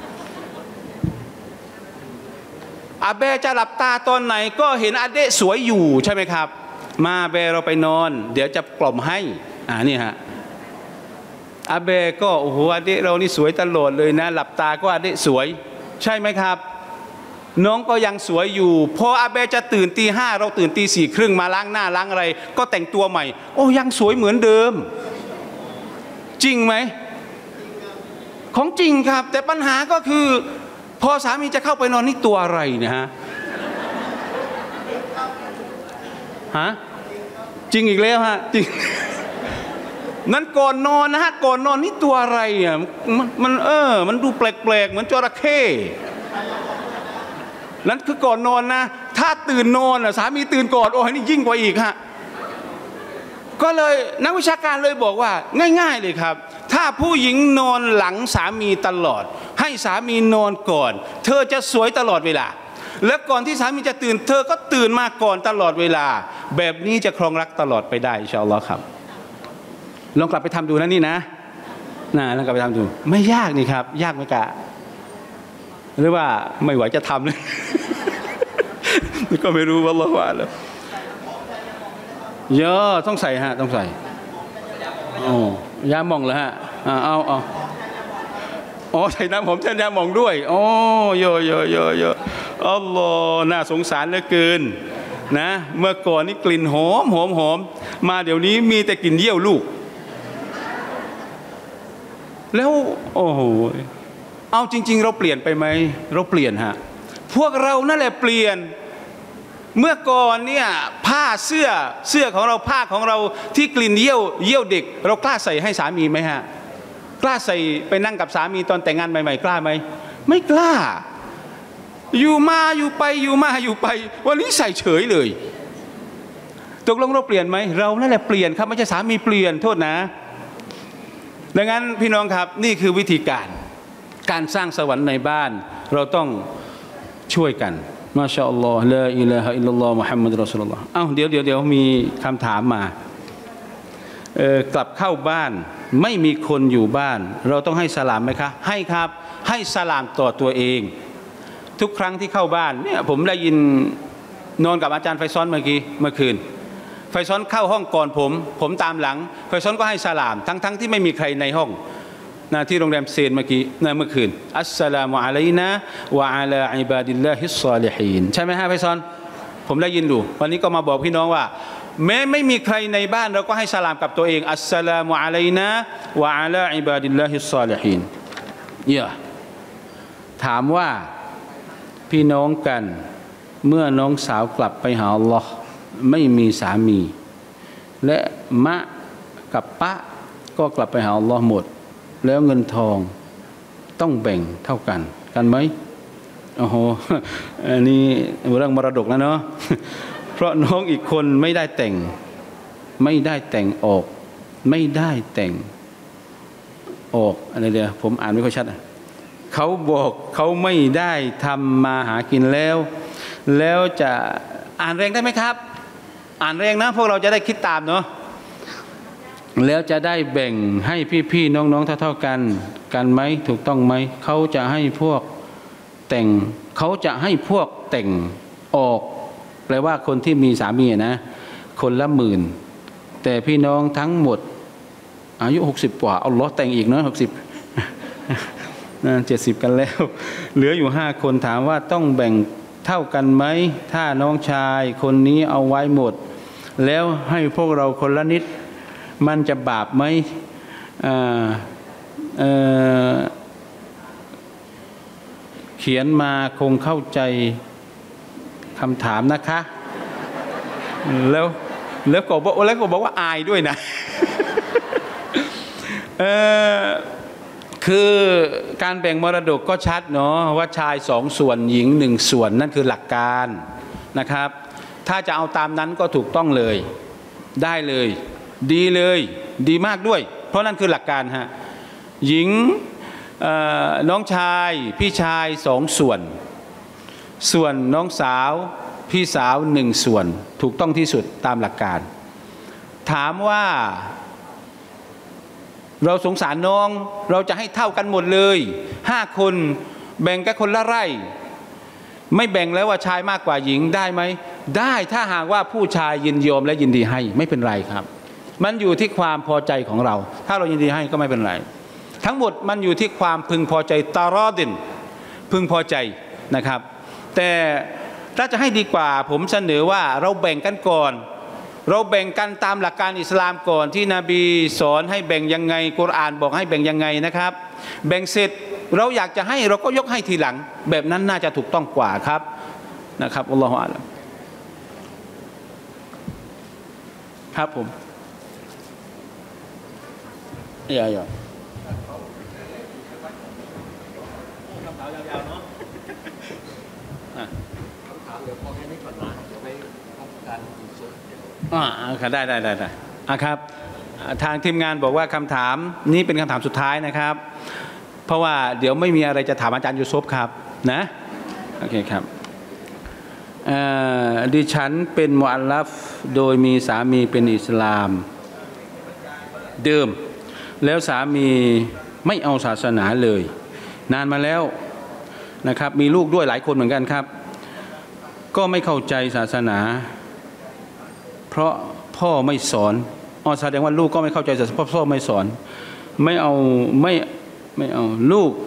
Speaker 1: อาเบจะหลับตาตอนไหนก็เห็นอาเดะสวยอยู่ใช่ไหมครับมาอาเบเราไปนอนเดี๋ยวจะกล่อมให้อ่านี่ฮะอาเบก็โอ้โหอาเดะเรานี่สวยตลอดเลยนะหลับตาก็อาเดะสวยใช่ไหมครับน้องก็ยังสวยอยู่พออาเบจะตื่นตีห้าเราตื่นตีสี่ครึ่งมาล้างหน้าล้างอะไรก็แต่งตัวใหม่โอ้ยังสวยเหมือนเดิมจริงไหมของจริงครับแต่ปัญหาก็คือพอสามีจะเข้าไปนอนนี่ตัวอะไรเนี่ยฮะฮะจริงอีกแล้วฮะจริงนั้นก่อนนอนนะฮะก่อนนอนนี่ตัวอะไรอ่ะมันมันเออมันดูแปลกๆเหมือนจระเข้นั่นคือก่อนนอนนะถ้าตื่นนอนอ่ะสามีตื่นก่อนโอ้ยนี่ยิ่งกว่าอีกฮะก็เลยนักวิชาการเลยบอกว่าง่ายๆเลยครับถ้าผู้หญิงนอนหลังสามีตลอดให้สามีนอนก่อนเธอจะสวยตลอดเวลาแล้วก่อนที่สามีจะตื่นเธอก็ตื่นมาก่อนตลอดเวลาแบบนี้จะครองรักตลอดไปได้อินชาอัลลอฮ์ครับลองกลับไปทำดูนะนี่นะนะลองกลับไปทำดูไม่ยากนี่ครับยากไหมกะหรือว่าไม่ไหวจะทำเลย ก็ไม่รู้ว่าละว่าแล้วเยอะต้องใส่ฮะต้องใส่โอ้ยาหม่องเหรอฮะเอาเอาอ๋อใส่น้ำหอมแทนยาหม่องด้วยโอ้เยอะเยอะเยอะเยอะอัลลอฮ์น่าสงสารเหลือเกินนะเมื่อก่อนนี่กลิ่นหอมหอมหอมมาเดี๋ยวนี้มีแต่กลิ่นเยี่ยวลูกแล้วโอ้โหเอาจริงๆเราเปลี่ยนไปไหมเราเปลี่ยนฮะพวกเรานั่นแหละเปลี่ยนเมื่อก่อนเนี่ยผ้าเสื้อเสื้อของเราผ้าของเราที่กลิ่นเยี่ยวเยี่ยวเด็กเรากล้าใส่ให้สามีไหมฮะกล้าใส่ไปนั่งกับสามีตอนแต่งงานใหม่ๆกล้าไหมไม่กล้าอยู่มาอยู่ไปอยู่มาอยู่ไปวันนี้ใส่เฉยเลยตกลงเราเปลี่ยนไหมเรานั่นแหละเปลี่ยนครับไม่ใช่สามีเปลี่ยนโทษนะดังนั้นพี่น้องครับนี่คือวิธีการการสร้างสวรรค์ในบ้านเราต้องช่วยกันมาชาอัลลอฮ์ลาอิลาฮะอิลลัลลอฮ์มุฮัมมัดรอซูลุลลอฮ์อ้าวเดี๋ยวเดี๋ยวเดี๋ยวมีคำถามมาเอ่อกลับเข้าบ้านไม่มีคนอยู่บ้านเราต้องให้สลามไหมคะให้ครับให้สลามต่อตัวเองทุกครั้งที่เข้าบ้านเนี่ยผมได้ยินนอนกับอาจารย์ไฟซ้อนเมื่อกี้เมื่อคืนไฟซ้อนเข้าห้องก่อนผมผมตามหลังไฟซ้อนก็ให้สลามทั้งทั้งที่ไม่มีใครในห้องนะที่โรงแรมเซนเมื่อกี้นะเมื่อคืนอัสสลามุอะลัยนะวะอะลาอิบาดิลลาฮิศศอลิฮีนใช่ไหมฮะไฟซ้อนผมได้ยินดูวันนี้ก็มาบอกพี่น้องว่าแม้ไม่มีใครในบ้านเราก็ให้สลามกับตัวเองอัสสลามุอะลัยนะวะอะลาอิบาดิลลาฮิศศอลิฮีนอย่าถามว่าพี่น้องกันเมื่อน้องสาวกลับไปหาอัลลอฮ์ไม่มีสามีและมะกับปะก็กลับไปหาอัลลอฮ์หมดแล้วเงินทองต้องแบ่งเท่ากันกันไหมโอ้โหอันนี้เรื่องมรดกแล้วเนาะเพราะน้องอีกคนไม่ได้แต่งไม่ได้แต่งออกไม่ได้แต่งออกอะไรเดี๋ยวผมอ่านไม่ค่อยชัดเขาบอกเขาไม่ได้ทำมาหากินแล้วแล้วจะอ่านแรงได้ไหมครับอ่านแรงนะพวกเราจะได้คิดตามเนาะแล้วจะได้แบ่งให้พี่ๆน้องๆเท่าๆกันกันไหมถูกต้องไหมเขาจะให้พวกแต่งเขาจะให้พวกแต่งออกแปลว่าคนที่มีสามีนะคนละหมื่นแต่พี่น้องทั้งหมดอายุหกสิบกว่าเอาล้อแต่งอีกเนาะหกสิบเจ็ดสิบกันแล้วเหลืออยู่ห้าคนถามว่าต้องแบ่งเท่ากันไหมถ้าน้องชายคนนี้เอาไว้หมดแล้วให้พวกเราคนละนิดมันจะบาปไหมเขียนมาคงเข้าใจคำถามนะคะแล้วแล้วก็บอกแล้วก็บอกว่าอายด้วยนะ เออคือการแบ่งมรดกก็ชัดเนาะว่าชายสองส่วนหญิงหนึ่งส่วนนั่นคือหลักการนะครับถ้าจะเอาตามนั้นก็ถูกต้องเลยได้เลยดีเลยดีมากด้วยเพราะนั่นคือหลักการฮะหญิงน้องชายพี่ชายสองส่วนส่วนน้องสาวพี่สาวหนึ่งส่วนถูกต้องที่สุดตามหลักการถามว่าเราสงสารน้องเราจะให้เท่ากันหมดเลยห้าคนแบ่งกันคนละไร่ไม่แบ่งแล้วว่าชายมากกว่าหญิงได้ไหมได้ถ้าหากว่าผู้ชายยินยอมและยินดีให้ไม่เป็นไรครับมันอยู่ที่ความพอใจของเราถ้าเรายินดีให้ก็ไม่เป็นไรทั้งหมดมันอยู่ที่ความพึงพอใจตารอดินพึงพอใจนะครับแต่ถ้าจะให้ดีกว่าผมเสนอว่าเราแบ่งกันก่อนเราแบ่งกันตามหลักการอิสลามก่อนที่นบีสอนให้แบ่งยังไงกุรอานบอกให้แบ่งยังไงนะครับแบ่งเสร็จเราอยากจะให้เราก็ยกให้ทีหลังแบบนั้นน่าจะถูกต้องกว่าครับนะครับอัลลอฮฺอาลัมครับผมอย่าอย่าอ่าค่ะได้ได้ได้ได้อ่ะครับทางทีมงานบอกว่าคำถามนี้เป็นคำถามสุดท้ายนะครับเพราะว่าเดี๋ยวไม่มีอะไรจะถามอาจารย์ยูซุฟครับนะโอเคครับดิฉันเป็นมุอัลลัฟโดยมีสามีเป็นอิสลามเดิมแล้วสามีไม่เอาศาสนาเลยนานมาแล้วนะครับมีลูกด้วยหลายคนเหมือนกันครับก็ไม่เข้าใจศาสนาเพราะพ่อไม่สอนอ๋อแสดงว่าลูกก็ไม่เข้าใจศาสนาเพราะพ่อไม่สอนไม่เอาไม่ไม่เอาลูก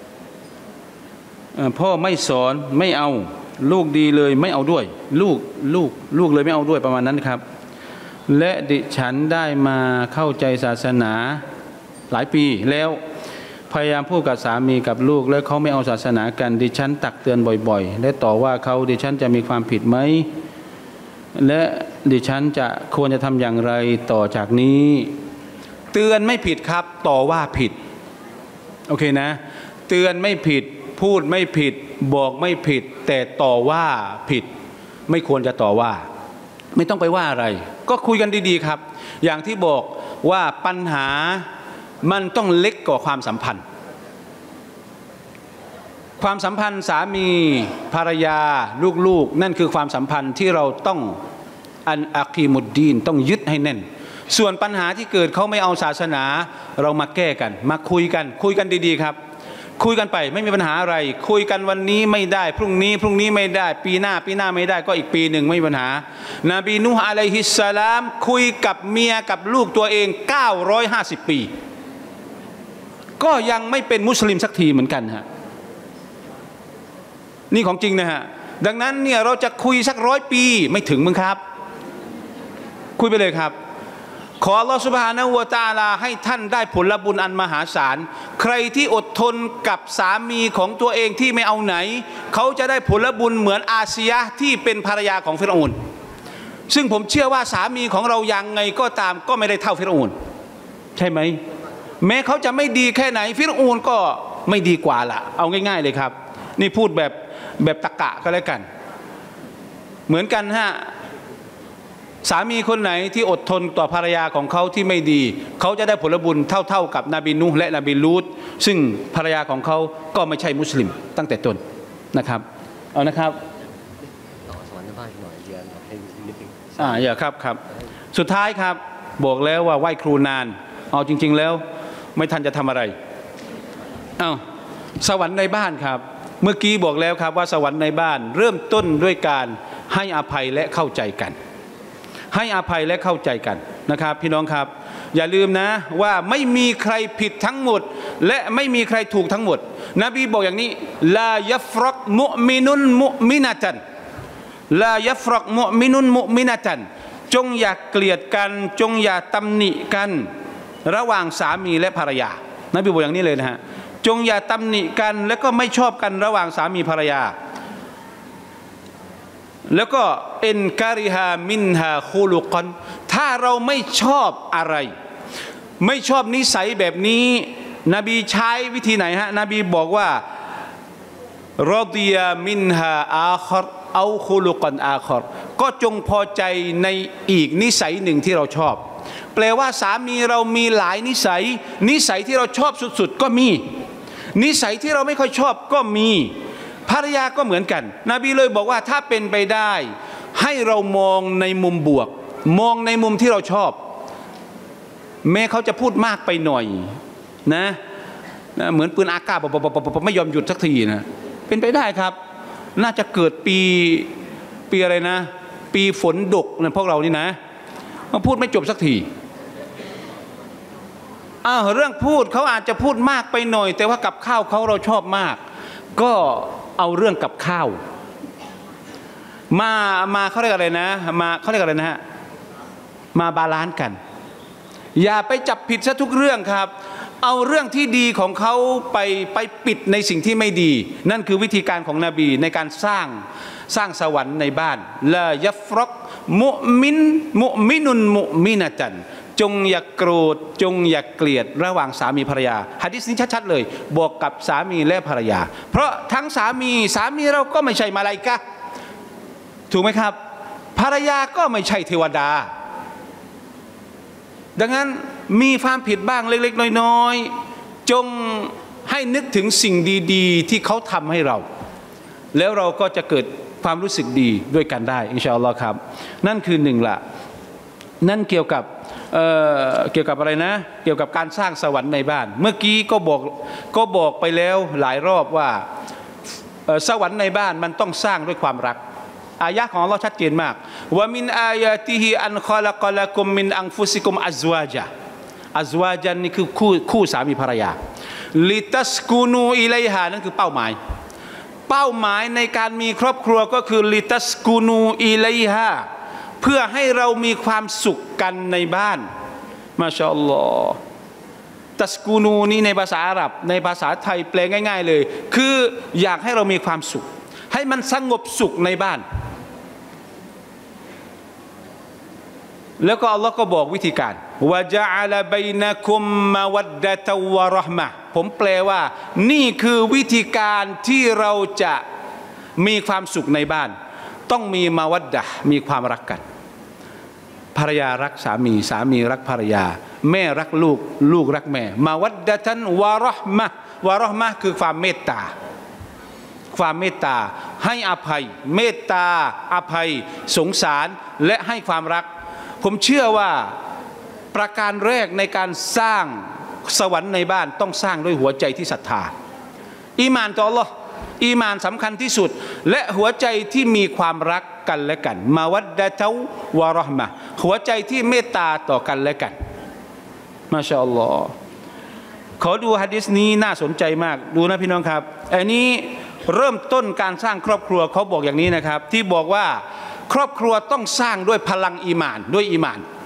Speaker 1: พ่อไม่สอนไม่เอาลูกดีเลยไม่เอาด้วยลูกลูกลูกเลยไม่เอาด้วยประมาณนั้นครับและดิฉันได้มาเข้าใจศาสนาหลายปีแล้วพยายามพูดกับสามีกับลูกแล้วเขาไม่เอาศาสนากันดิฉันตักเตือนบ่อยๆและต่อว่าเขาดิฉันจะมีความผิดไหมและดิฉันจะควรจะทำอย่างไรต่อจากนี้เตือนไม่ผิดครับต่อว่าผิดโอเคนะเตือนไม่ผิดพูดไม่ผิดบอกไม่ผิดแต่ต่อว่าผิดไม่ควรจะต่อว่าไม่ต้องไปว่าอะไรก็คุยกันดีๆครับอย่างที่บอกว่าปัญหามันต้องเล็กกว่าความสัมพันธ์ความสัมพันธ์สามีภรรยาลูกๆนั่นคือความสัมพันธ์ที่เราต้องอันอักีมุดดีนต้องยึดให้แน่นส่วนปัญหาที่เกิดเขาไม่เอาศาสนาเรามาแก้กันมาคุยกันคุยกันดีๆครับคุยกันไปไม่มีปัญหาอะไรคุยกันวันนี้ไม่ได้พรุ่งนี้พรุ่งนี้ไม่ได้ปีหน้าปีหน้าไม่ได้ก็อีกปีหนึ่งไม่มีปัญหานบีนูฮ์อะลัยฮิสสลามคุยกับเมียกับลูกตัวเองเก้าร้อยห้าสิบปีก็ยังไม่เป็นมุสลิมสักทีเหมือนกันฮะนี่ของจริงนะฮะดังนั้นเนี่ยเราจะคุยสักร้อยปีไม่ถึงมึงครับคุยไปเลยครับขออัลลอฮฺซุบฮานะฮูวะตะอาลาให้ท่านได้ผลบุญอันมหาศาลใครที่อดทนกับสามีของตัวเองที่ไม่เอาไหนเขาจะได้ผลบุญเหมือนอาเซียที่เป็นภรรยาของฟิรเอานซึ่งผมเชื่อว่าสามีของเรายังไงก็ตามก็ไม่ได้เท่าฟิรเอานใช่ไหมแม้เขาจะไม่ดีแค่ไหนฟิรเอานก็ไม่ดีกว่าละเอาง่ายๆเลยครับนี่พูดแบบแบบตะกะก็แล้วกันเหมือนกันฮะสามีคนไหนที่อดทนต่อภรรยาของเขาที่ไม่ดีเขาจะได้ผลบุญเท่าๆกับนบีนูฮ์และนบีลูตซึ่งภรรยาของเขาก็ไม่ใช่มุสลิมตั้งแต่ต้นนะครับเอานะครับอ่าอย่าครับครับสุดท้ายครับบอกแล้วว่าไหว้ครูนานเอาจริงๆแล้วไม่ทันจะทำอะไรเอาสวรรค์ในบ้านครับเมื่อกี้บอกแล้วครับว่าสวรรค์ในบ้านเริ่มต้นด้วยการให้อภัยและเข้าใจกันให้อภัยและเข้าใจกันนะครับพี่น้องครับอย่าลืมนะว่าไม่มีใครผิดทั้งหมดและไม่มีใครถูกทั้งหมดนบีบอกอย่างนี้ลายัฟรักมุมินุนมุมินะตันลายัฟรักมุมินุนมุมินะตันจงอย่าเกลียดกันจงอย่าตำหนิกันระหว่างสามีและภรรยานบีบอกอย่างนี้เลยนะฮะจงอย่าตำหนิกันและก็ไม่ชอบกันระหว่างสามีภรรยาแล้วก็อินการิฮามินฮาคูลุกอนถ้าเราไม่ชอบอะไรไม่ชอบนิสัยแบบนี้นบีใช้วิธีไหนฮะนบีบอกว่ารอดียมินฮาอาคอรเอาคูลุกอนอาคอรก็จงพอใจในอีกนิสัยหนึ่งที่เราชอบแปลว่าสามีเรามีหลายนิสัยนิสัยที่เราชอบสุดๆก็มีนิสัยที่เราไม่ค่อยชอบก็มีภรรยาก็เหมือนกันนบีเลยบอกว่าถ้าเป็นไปได้ให้เรามองในมุมบวกมองในมุมที่เราชอบแม้เขาจะพูดมากไปหน่อยนะนะเหมือนปืนอากาศปไม่ยอมหยุดสักทีนะเป็นไปได้ครับน่าจะเกิดปีปีอะไรนะปีฝนดกนะพวกเรานี่นะมาพูดไม่จบสักทีอ้าวเรื่องพูดเขาอาจจะพูดมากไปหน่อยแต่ว่ากับข้าวเขาเราชอบมากก็เอาเรื่องกับข้าวมามาเขาเรียกอะไรนะมาเขาเรียกอะไรนะฮะมาบาลานซ์กันอย่าไปจับผิดซะทุกเรื่องครับเอาเรื่องที่ดีของเขาไปไปปิดในสิ่งที่ไม่ดีนั่นคือวิธีการของนบีในการสร้างสร้างสวรรค์ในบ้านลายัฟรักมุมินมุมินุนมุมินะตันจงอย่าโกรธจงอย่าเกลียดระหว่างสามีภรรยาหะดีษนี้ชัดๆเลยบอกกับสามีและภรรยาเพราะทั้งสามีสามีเราก็ไม่ใช่มาลาอิกะฮ์ถูกไหมครับภรรยาก็ไม่ใช่เทวดาดังนั้นมีความผิดบ้างเล็กๆน้อยๆจงให้นึกถึงสิ่งดีๆที่เขาทำให้เราแล้วเราก็จะเกิดความรู้สึกดีด้วยกันได้อินชาอัลลอฮ์ครับนั่นคือหนึ่งละนั่นเกี่ยวกับเอ่อเกี่ยวกับอะไรนะเกี่ยวกับการสร้างสวรรค์ในบ้านเมื่อกี้ก็บอกก็บอกไปแล้วหลายรอบว่าสวรรค์ในบ้านมันต้องสร้างด้วยความรักอายะของอัลลอฮ์ชัดเจนมากว่ามินอายาติฮิอันคอลักละกุมมินอังฟุซิกุมอัซวาจาอัซวาจันนี่คือคู่คู่สามีภรรยาลิตัสกูนูอิลัยฮานั่นคือเป้าหมายเป้าหมายในการมีครอบครัวก็คือลิตัสกูนูอิลัยฮาเพื่อให้เรามีความสุขกันในบ้านมาชาอัลลอฮ์ตัสกูนูนี่ในภาษาอาหรับในภาษาไทยแปลง่ายๆเลยคืออยากให้เรามีความสุขให้มันสงบสุขในบ้านแล้วก็อัลลอฮ์ก็บอกวิธีการวะจอะละบัยนะกุมมะวัดดะตะวะเราะห์มะห์ผมแปลว่านี่คือวิธีการที่เราจะมีความสุขในบ้านต้องมีมะวัดดะห์มีความรักกันภรรยารักสามีสามีรักภรรยาแม่รักลูกลูกรักแม่มะวัดดะตันวะเราะห์มะห์วะเราะห์มะห์คือความเมตตาความเมตตาให้อภัยเมตตาอภัยสงสารและให้ความรักผมเชื่อว่าประการแรกในการสร้างสวรรค์ในบ้านต้องสร้างด้วยหัวใจที่ศรัทธาอีหม่านต่ออัลเลาะห์อีหม่านสำคัญที่สุดและหัวใจที่มีความรักกันและกันมาวัดดะตะวะเราะห์มะห์หัวใจที่เมตตาต่อกันและกันมาชาอัลลอฮ์ขอดูหะดีษนี้น่าสนใจมากดูนะพี่น้องครับอันนี้เริ่มต้นการสร้างครอบครัวเขาบอกอย่างนี้นะครับที่บอกว่าครอบครัวต้องสร้างด้วยพลังอีหม่านด้วยอีหม่าน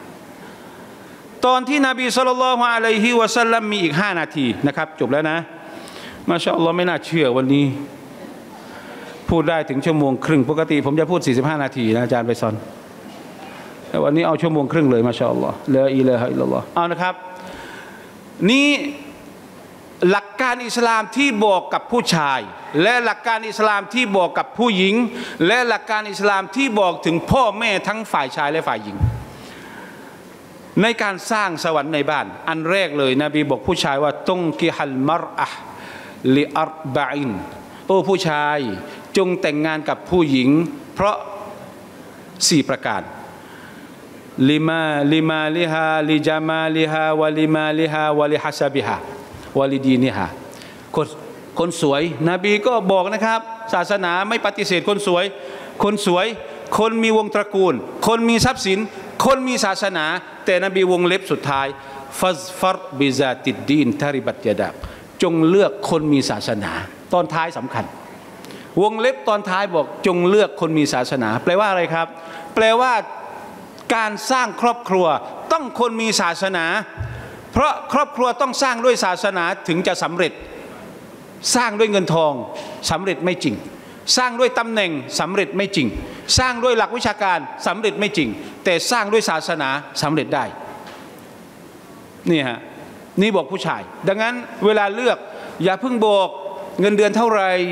Speaker 1: ตอนที่นบีศ็อลลัลลอฮุอะลัยฮิวะซัลลัมมีอีกห้านาทีนะครับจบแล้วนะมาชาอัลลอฮ์ไม่น่าเชื่อวันนี้พูดได้ถึงชั่วโมงครึ่งปกติผมจะพูดสี่สิบห้านาทีนะอาจารย์ไปซอนแต่วันนี้เอาชั่วโมงครึ่งเลยมาชาอัลลอฮ์ลาอิลาฮะอิลลัลลอฮ์เอานะครับนี่หลักการอิสลามที่บอกกับผู้ชายและหลักการอิสลามที่บอกกับผู้หญิงและหลักการอิสลามที่บอกถึงพ่อแม่ทั้งฝ่ายชายและฝ่ายหญิงในการสร้างสวรรค์ในบ้านอันแรกเลยนบีบอกผู้ชายว่าตุงกิฮัลมารอะห์ลิอัรบะอินโอ้ผู้ชายจงแต่งงานกับผู้หญิงเพราะสี่ประการลิมาลิมาลิฮาลิจามาลิฮาวะลิมาลิฮาวะลิฮัสบิฮาวะลิดีนิฮาคนคนสวยนบีก็บอกนะครับศาสนาไม่ปฏิเสธคนสวยคนสวยคนมีวงตระกูลคนมีทรัพย์สินคนมีศาสนาแต่นบีวงเล็บสุดท้ายฟัซฟัรบิซาติดดีนทาริบัตยะดาจงเลือกคนมีศาสนาตอนท้ายสำคัญวงเล็บตอนท้ายบอกจงเลือกคนมีศาสนาแปลว่าอะไรครับแปลว่าการสร้างครอบครัวต้องคนมีศาสนาเพราะครอบครัวต้องสร้างด้วยศาสนาถึงจะสำเร็จสร้างด้วยเงินทองสำเร็จไม่จริงสร้างด้วยตำแหน่งสำเร็จไม่จริงสร้างด้วยหลักวิชาการสำเร็จไม่จริงแต่สร้างด้วยศาสนาสำเร็จได้นี่ฮะนี่บอกผู้ชายดังนั้นเวลาเลือกอย่าเพิ่งบอกเงินเดือนเท่าไหร่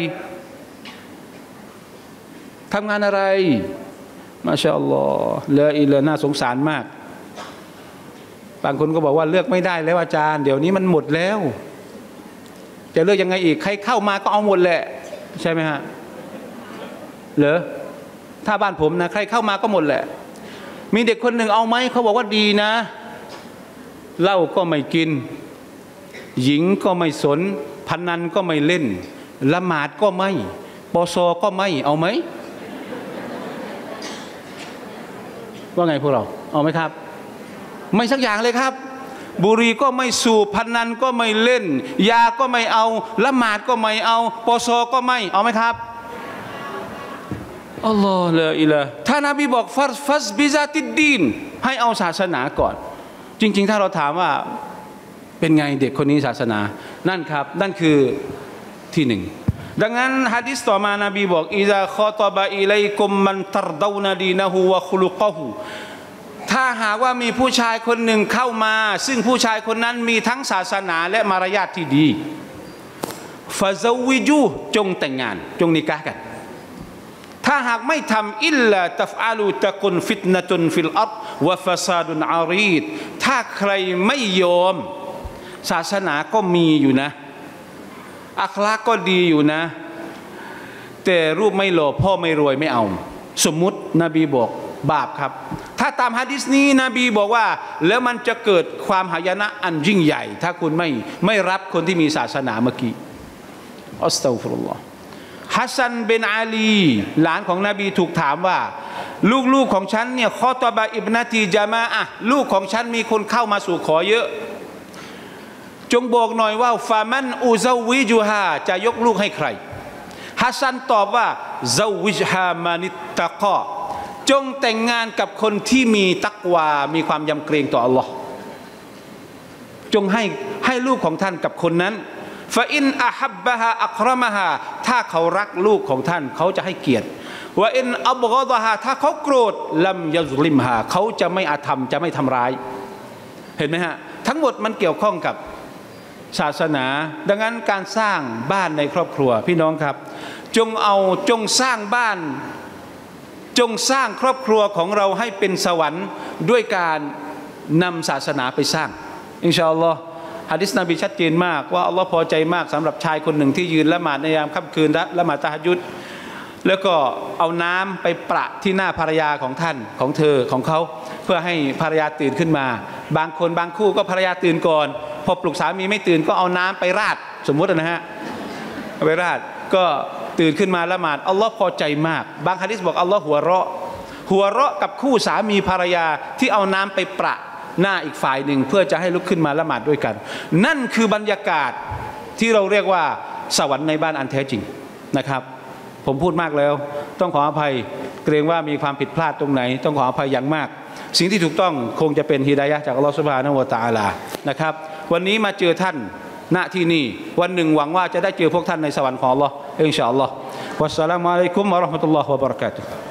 Speaker 1: ทำงานอะไรมาชาอัลลอฮ์ละอิละน่าสงสารมากบางคนก็บอกว่าเลือกไม่ได้แล้วอาจารย์เดี๋ยวนี้มันหมดแล้วจะเลือกยังไงอีกใครเข้ามาก็เอาหมดแหละใช่ไหมฮะเหรอถ้าบ้านผมนะใครเข้ามาก็หมดแหละมีเด็กคนหนึ่งเอาไหมเขาบอกว่าดีนะเหล้าก็ไม่กินหญิงก็ไม่สนพนันก็ไม่เล่นละหมาดก็ไม่ปอซอก็ไม่เอาไหมว่าไงพวกเราเอาไหมครับไม่สักอย่างเลยครับบุหรี่ก็ไม่สูบพนันก็ไม่เล่นยาก็ไม่เอาละหมาดก็ไม่เอาปอซอก็ไม่เอาไหมครับอัลลอฮ์ละอิละถ้านบีบอกฟัสฟัสบิซาติดดีนให้เอาศาสนาก่อนจริงๆถ้าเราถามว่าเป็นไงเด็กคนนี้ศาสนานั่นครับนั่นคือที่หนึ่งดังนั้นหะดีษต่อมานบีบอกอิซาคอตบะอิลัยกุมมันตัรดาวนาดีนะฮูวะคุลุกะฮูถ้าหากว่ามีผู้ชายคนหนึ่งเข้ามาซึ่งผู้ชายคนนั้นมีทั้งศาสนาและมารยาทที่ดีฟาซาวิจูจงแต่งงานจงนิกะห์กันถ้าหากไม่ทำอิลลาตัฟอาลูตะกุนฟิตนะตุนฟิลอัรฎวะฟาซาดุนอารีดถ้าใครไม่ยอมศาสนาก็มีอยู่นะอัคลากก็ดีอยู่นะแต่รูปไม่หล่อพ่อไม่รวยไม่เอาสมมุตินบีบอกบาปครับถ้าตามหะดีษนี้นบีบอกว่าแล้วมันจะเกิดความหายนะอันยิ่งใหญ่ถ้าคุณไม่ไม่รับคนที่มีศาสนาเมื่อกี้อัสตัฆฟิรุลลอฮ์ฮัสซันบินอาลีหลานของนบีถูกถามว่าลูกๆของฉันเนี่ยคอตบะอิบนาตีจามาอะลูกของฉันมีคนเข้ามาสู่ขอเยอะจงบอกหน่อยว่าฟามันอูซาวิจูฮาจะยกลูกให้ใครฮัสซันตอบว่าซาวิจฮามานิตตะกอจงแต่งงานกับคนที่มีตักวามีความยำเกรงต่ออัลลอฮ์จงให้ให้ลูกของท่านกับคนนั้นฟาอินอะฮับบะฮาอักรมะฮาถ้าเขารักลูกของท่านเขาจะให้เกียรติว่าอินอับกอฎะฮาถ้าเขาโกรธลัมยัซลิมฮาเขาจะไม่อาธรรมจะไม่ทำร้ายเห็นไหมฮะทั้งหมดมันเกี่ยวข้องกับศาสนาดังนั้นการสร้างบ้านในครอบครัวพี่น้องครับจงเอาจงสร้างบ้านจงสร้างครอบครัวของเราให้เป็นสวรรค์ด้วยการนำศาสนาไปสร้างอินชาอัลลอฮ์หะดีษนบีชัดเจนมากว่าอัลลอฮ์พอใจมากสำหรับชายคนหนึ่งที่ยืนละหมาดในยามค่ำคืนละหมาดตะฮัจญุดแล้วก็เอาน้ำไปประที่หน้าภรรยาของท่านของเธอของเขาเพื่อให้ภรรยาตื่นขึ้นมาบางคนบางคู่ก็ภรรยาตื่นก่อนพอปลุกสามีไม่ตื่นก็เอาน้ำไปราดสมมุตินะฮะไปราดก็ตื่นขึ้นมาละหมาดอัลลอฮ์พอใจมากบางหะดีษบอกอัลลอฮ์หัวเราะหัวเราะกับคู่สามีภรรยาที่เอาน้ำไปประหน้าอีกฝ่ายหนึ่งเพื่อจะให้ลุกขึ้นมาละหมาดด้วยกันนั่นคือบรรยากาศที่เราเรียกว่าสวรรค์ในบ้านอันแท้จริงนะครับผมพูดมากแล้วต้องขออภัยเกรงว่ามีความผิดพลาดตรงไหนต้องขออภัยอย่างมากสิ่งที่ถูกต้องคงจะเป็นฮิดายะห์จากอัลลอฮฺซุบฮานะฮูวะตะอาลานะครับวันนี้มาเจอท่านณที่นี่วันหนึ่งหวังว่าจะได้เจอพวกท่านในสวรรค์ของอัลลอฮ์อินชาอัลลอฮ์วัสสลามุอะลัยกุมวะเราะห์มะตุลลอฮ์วะบะเราะกาตุฮ์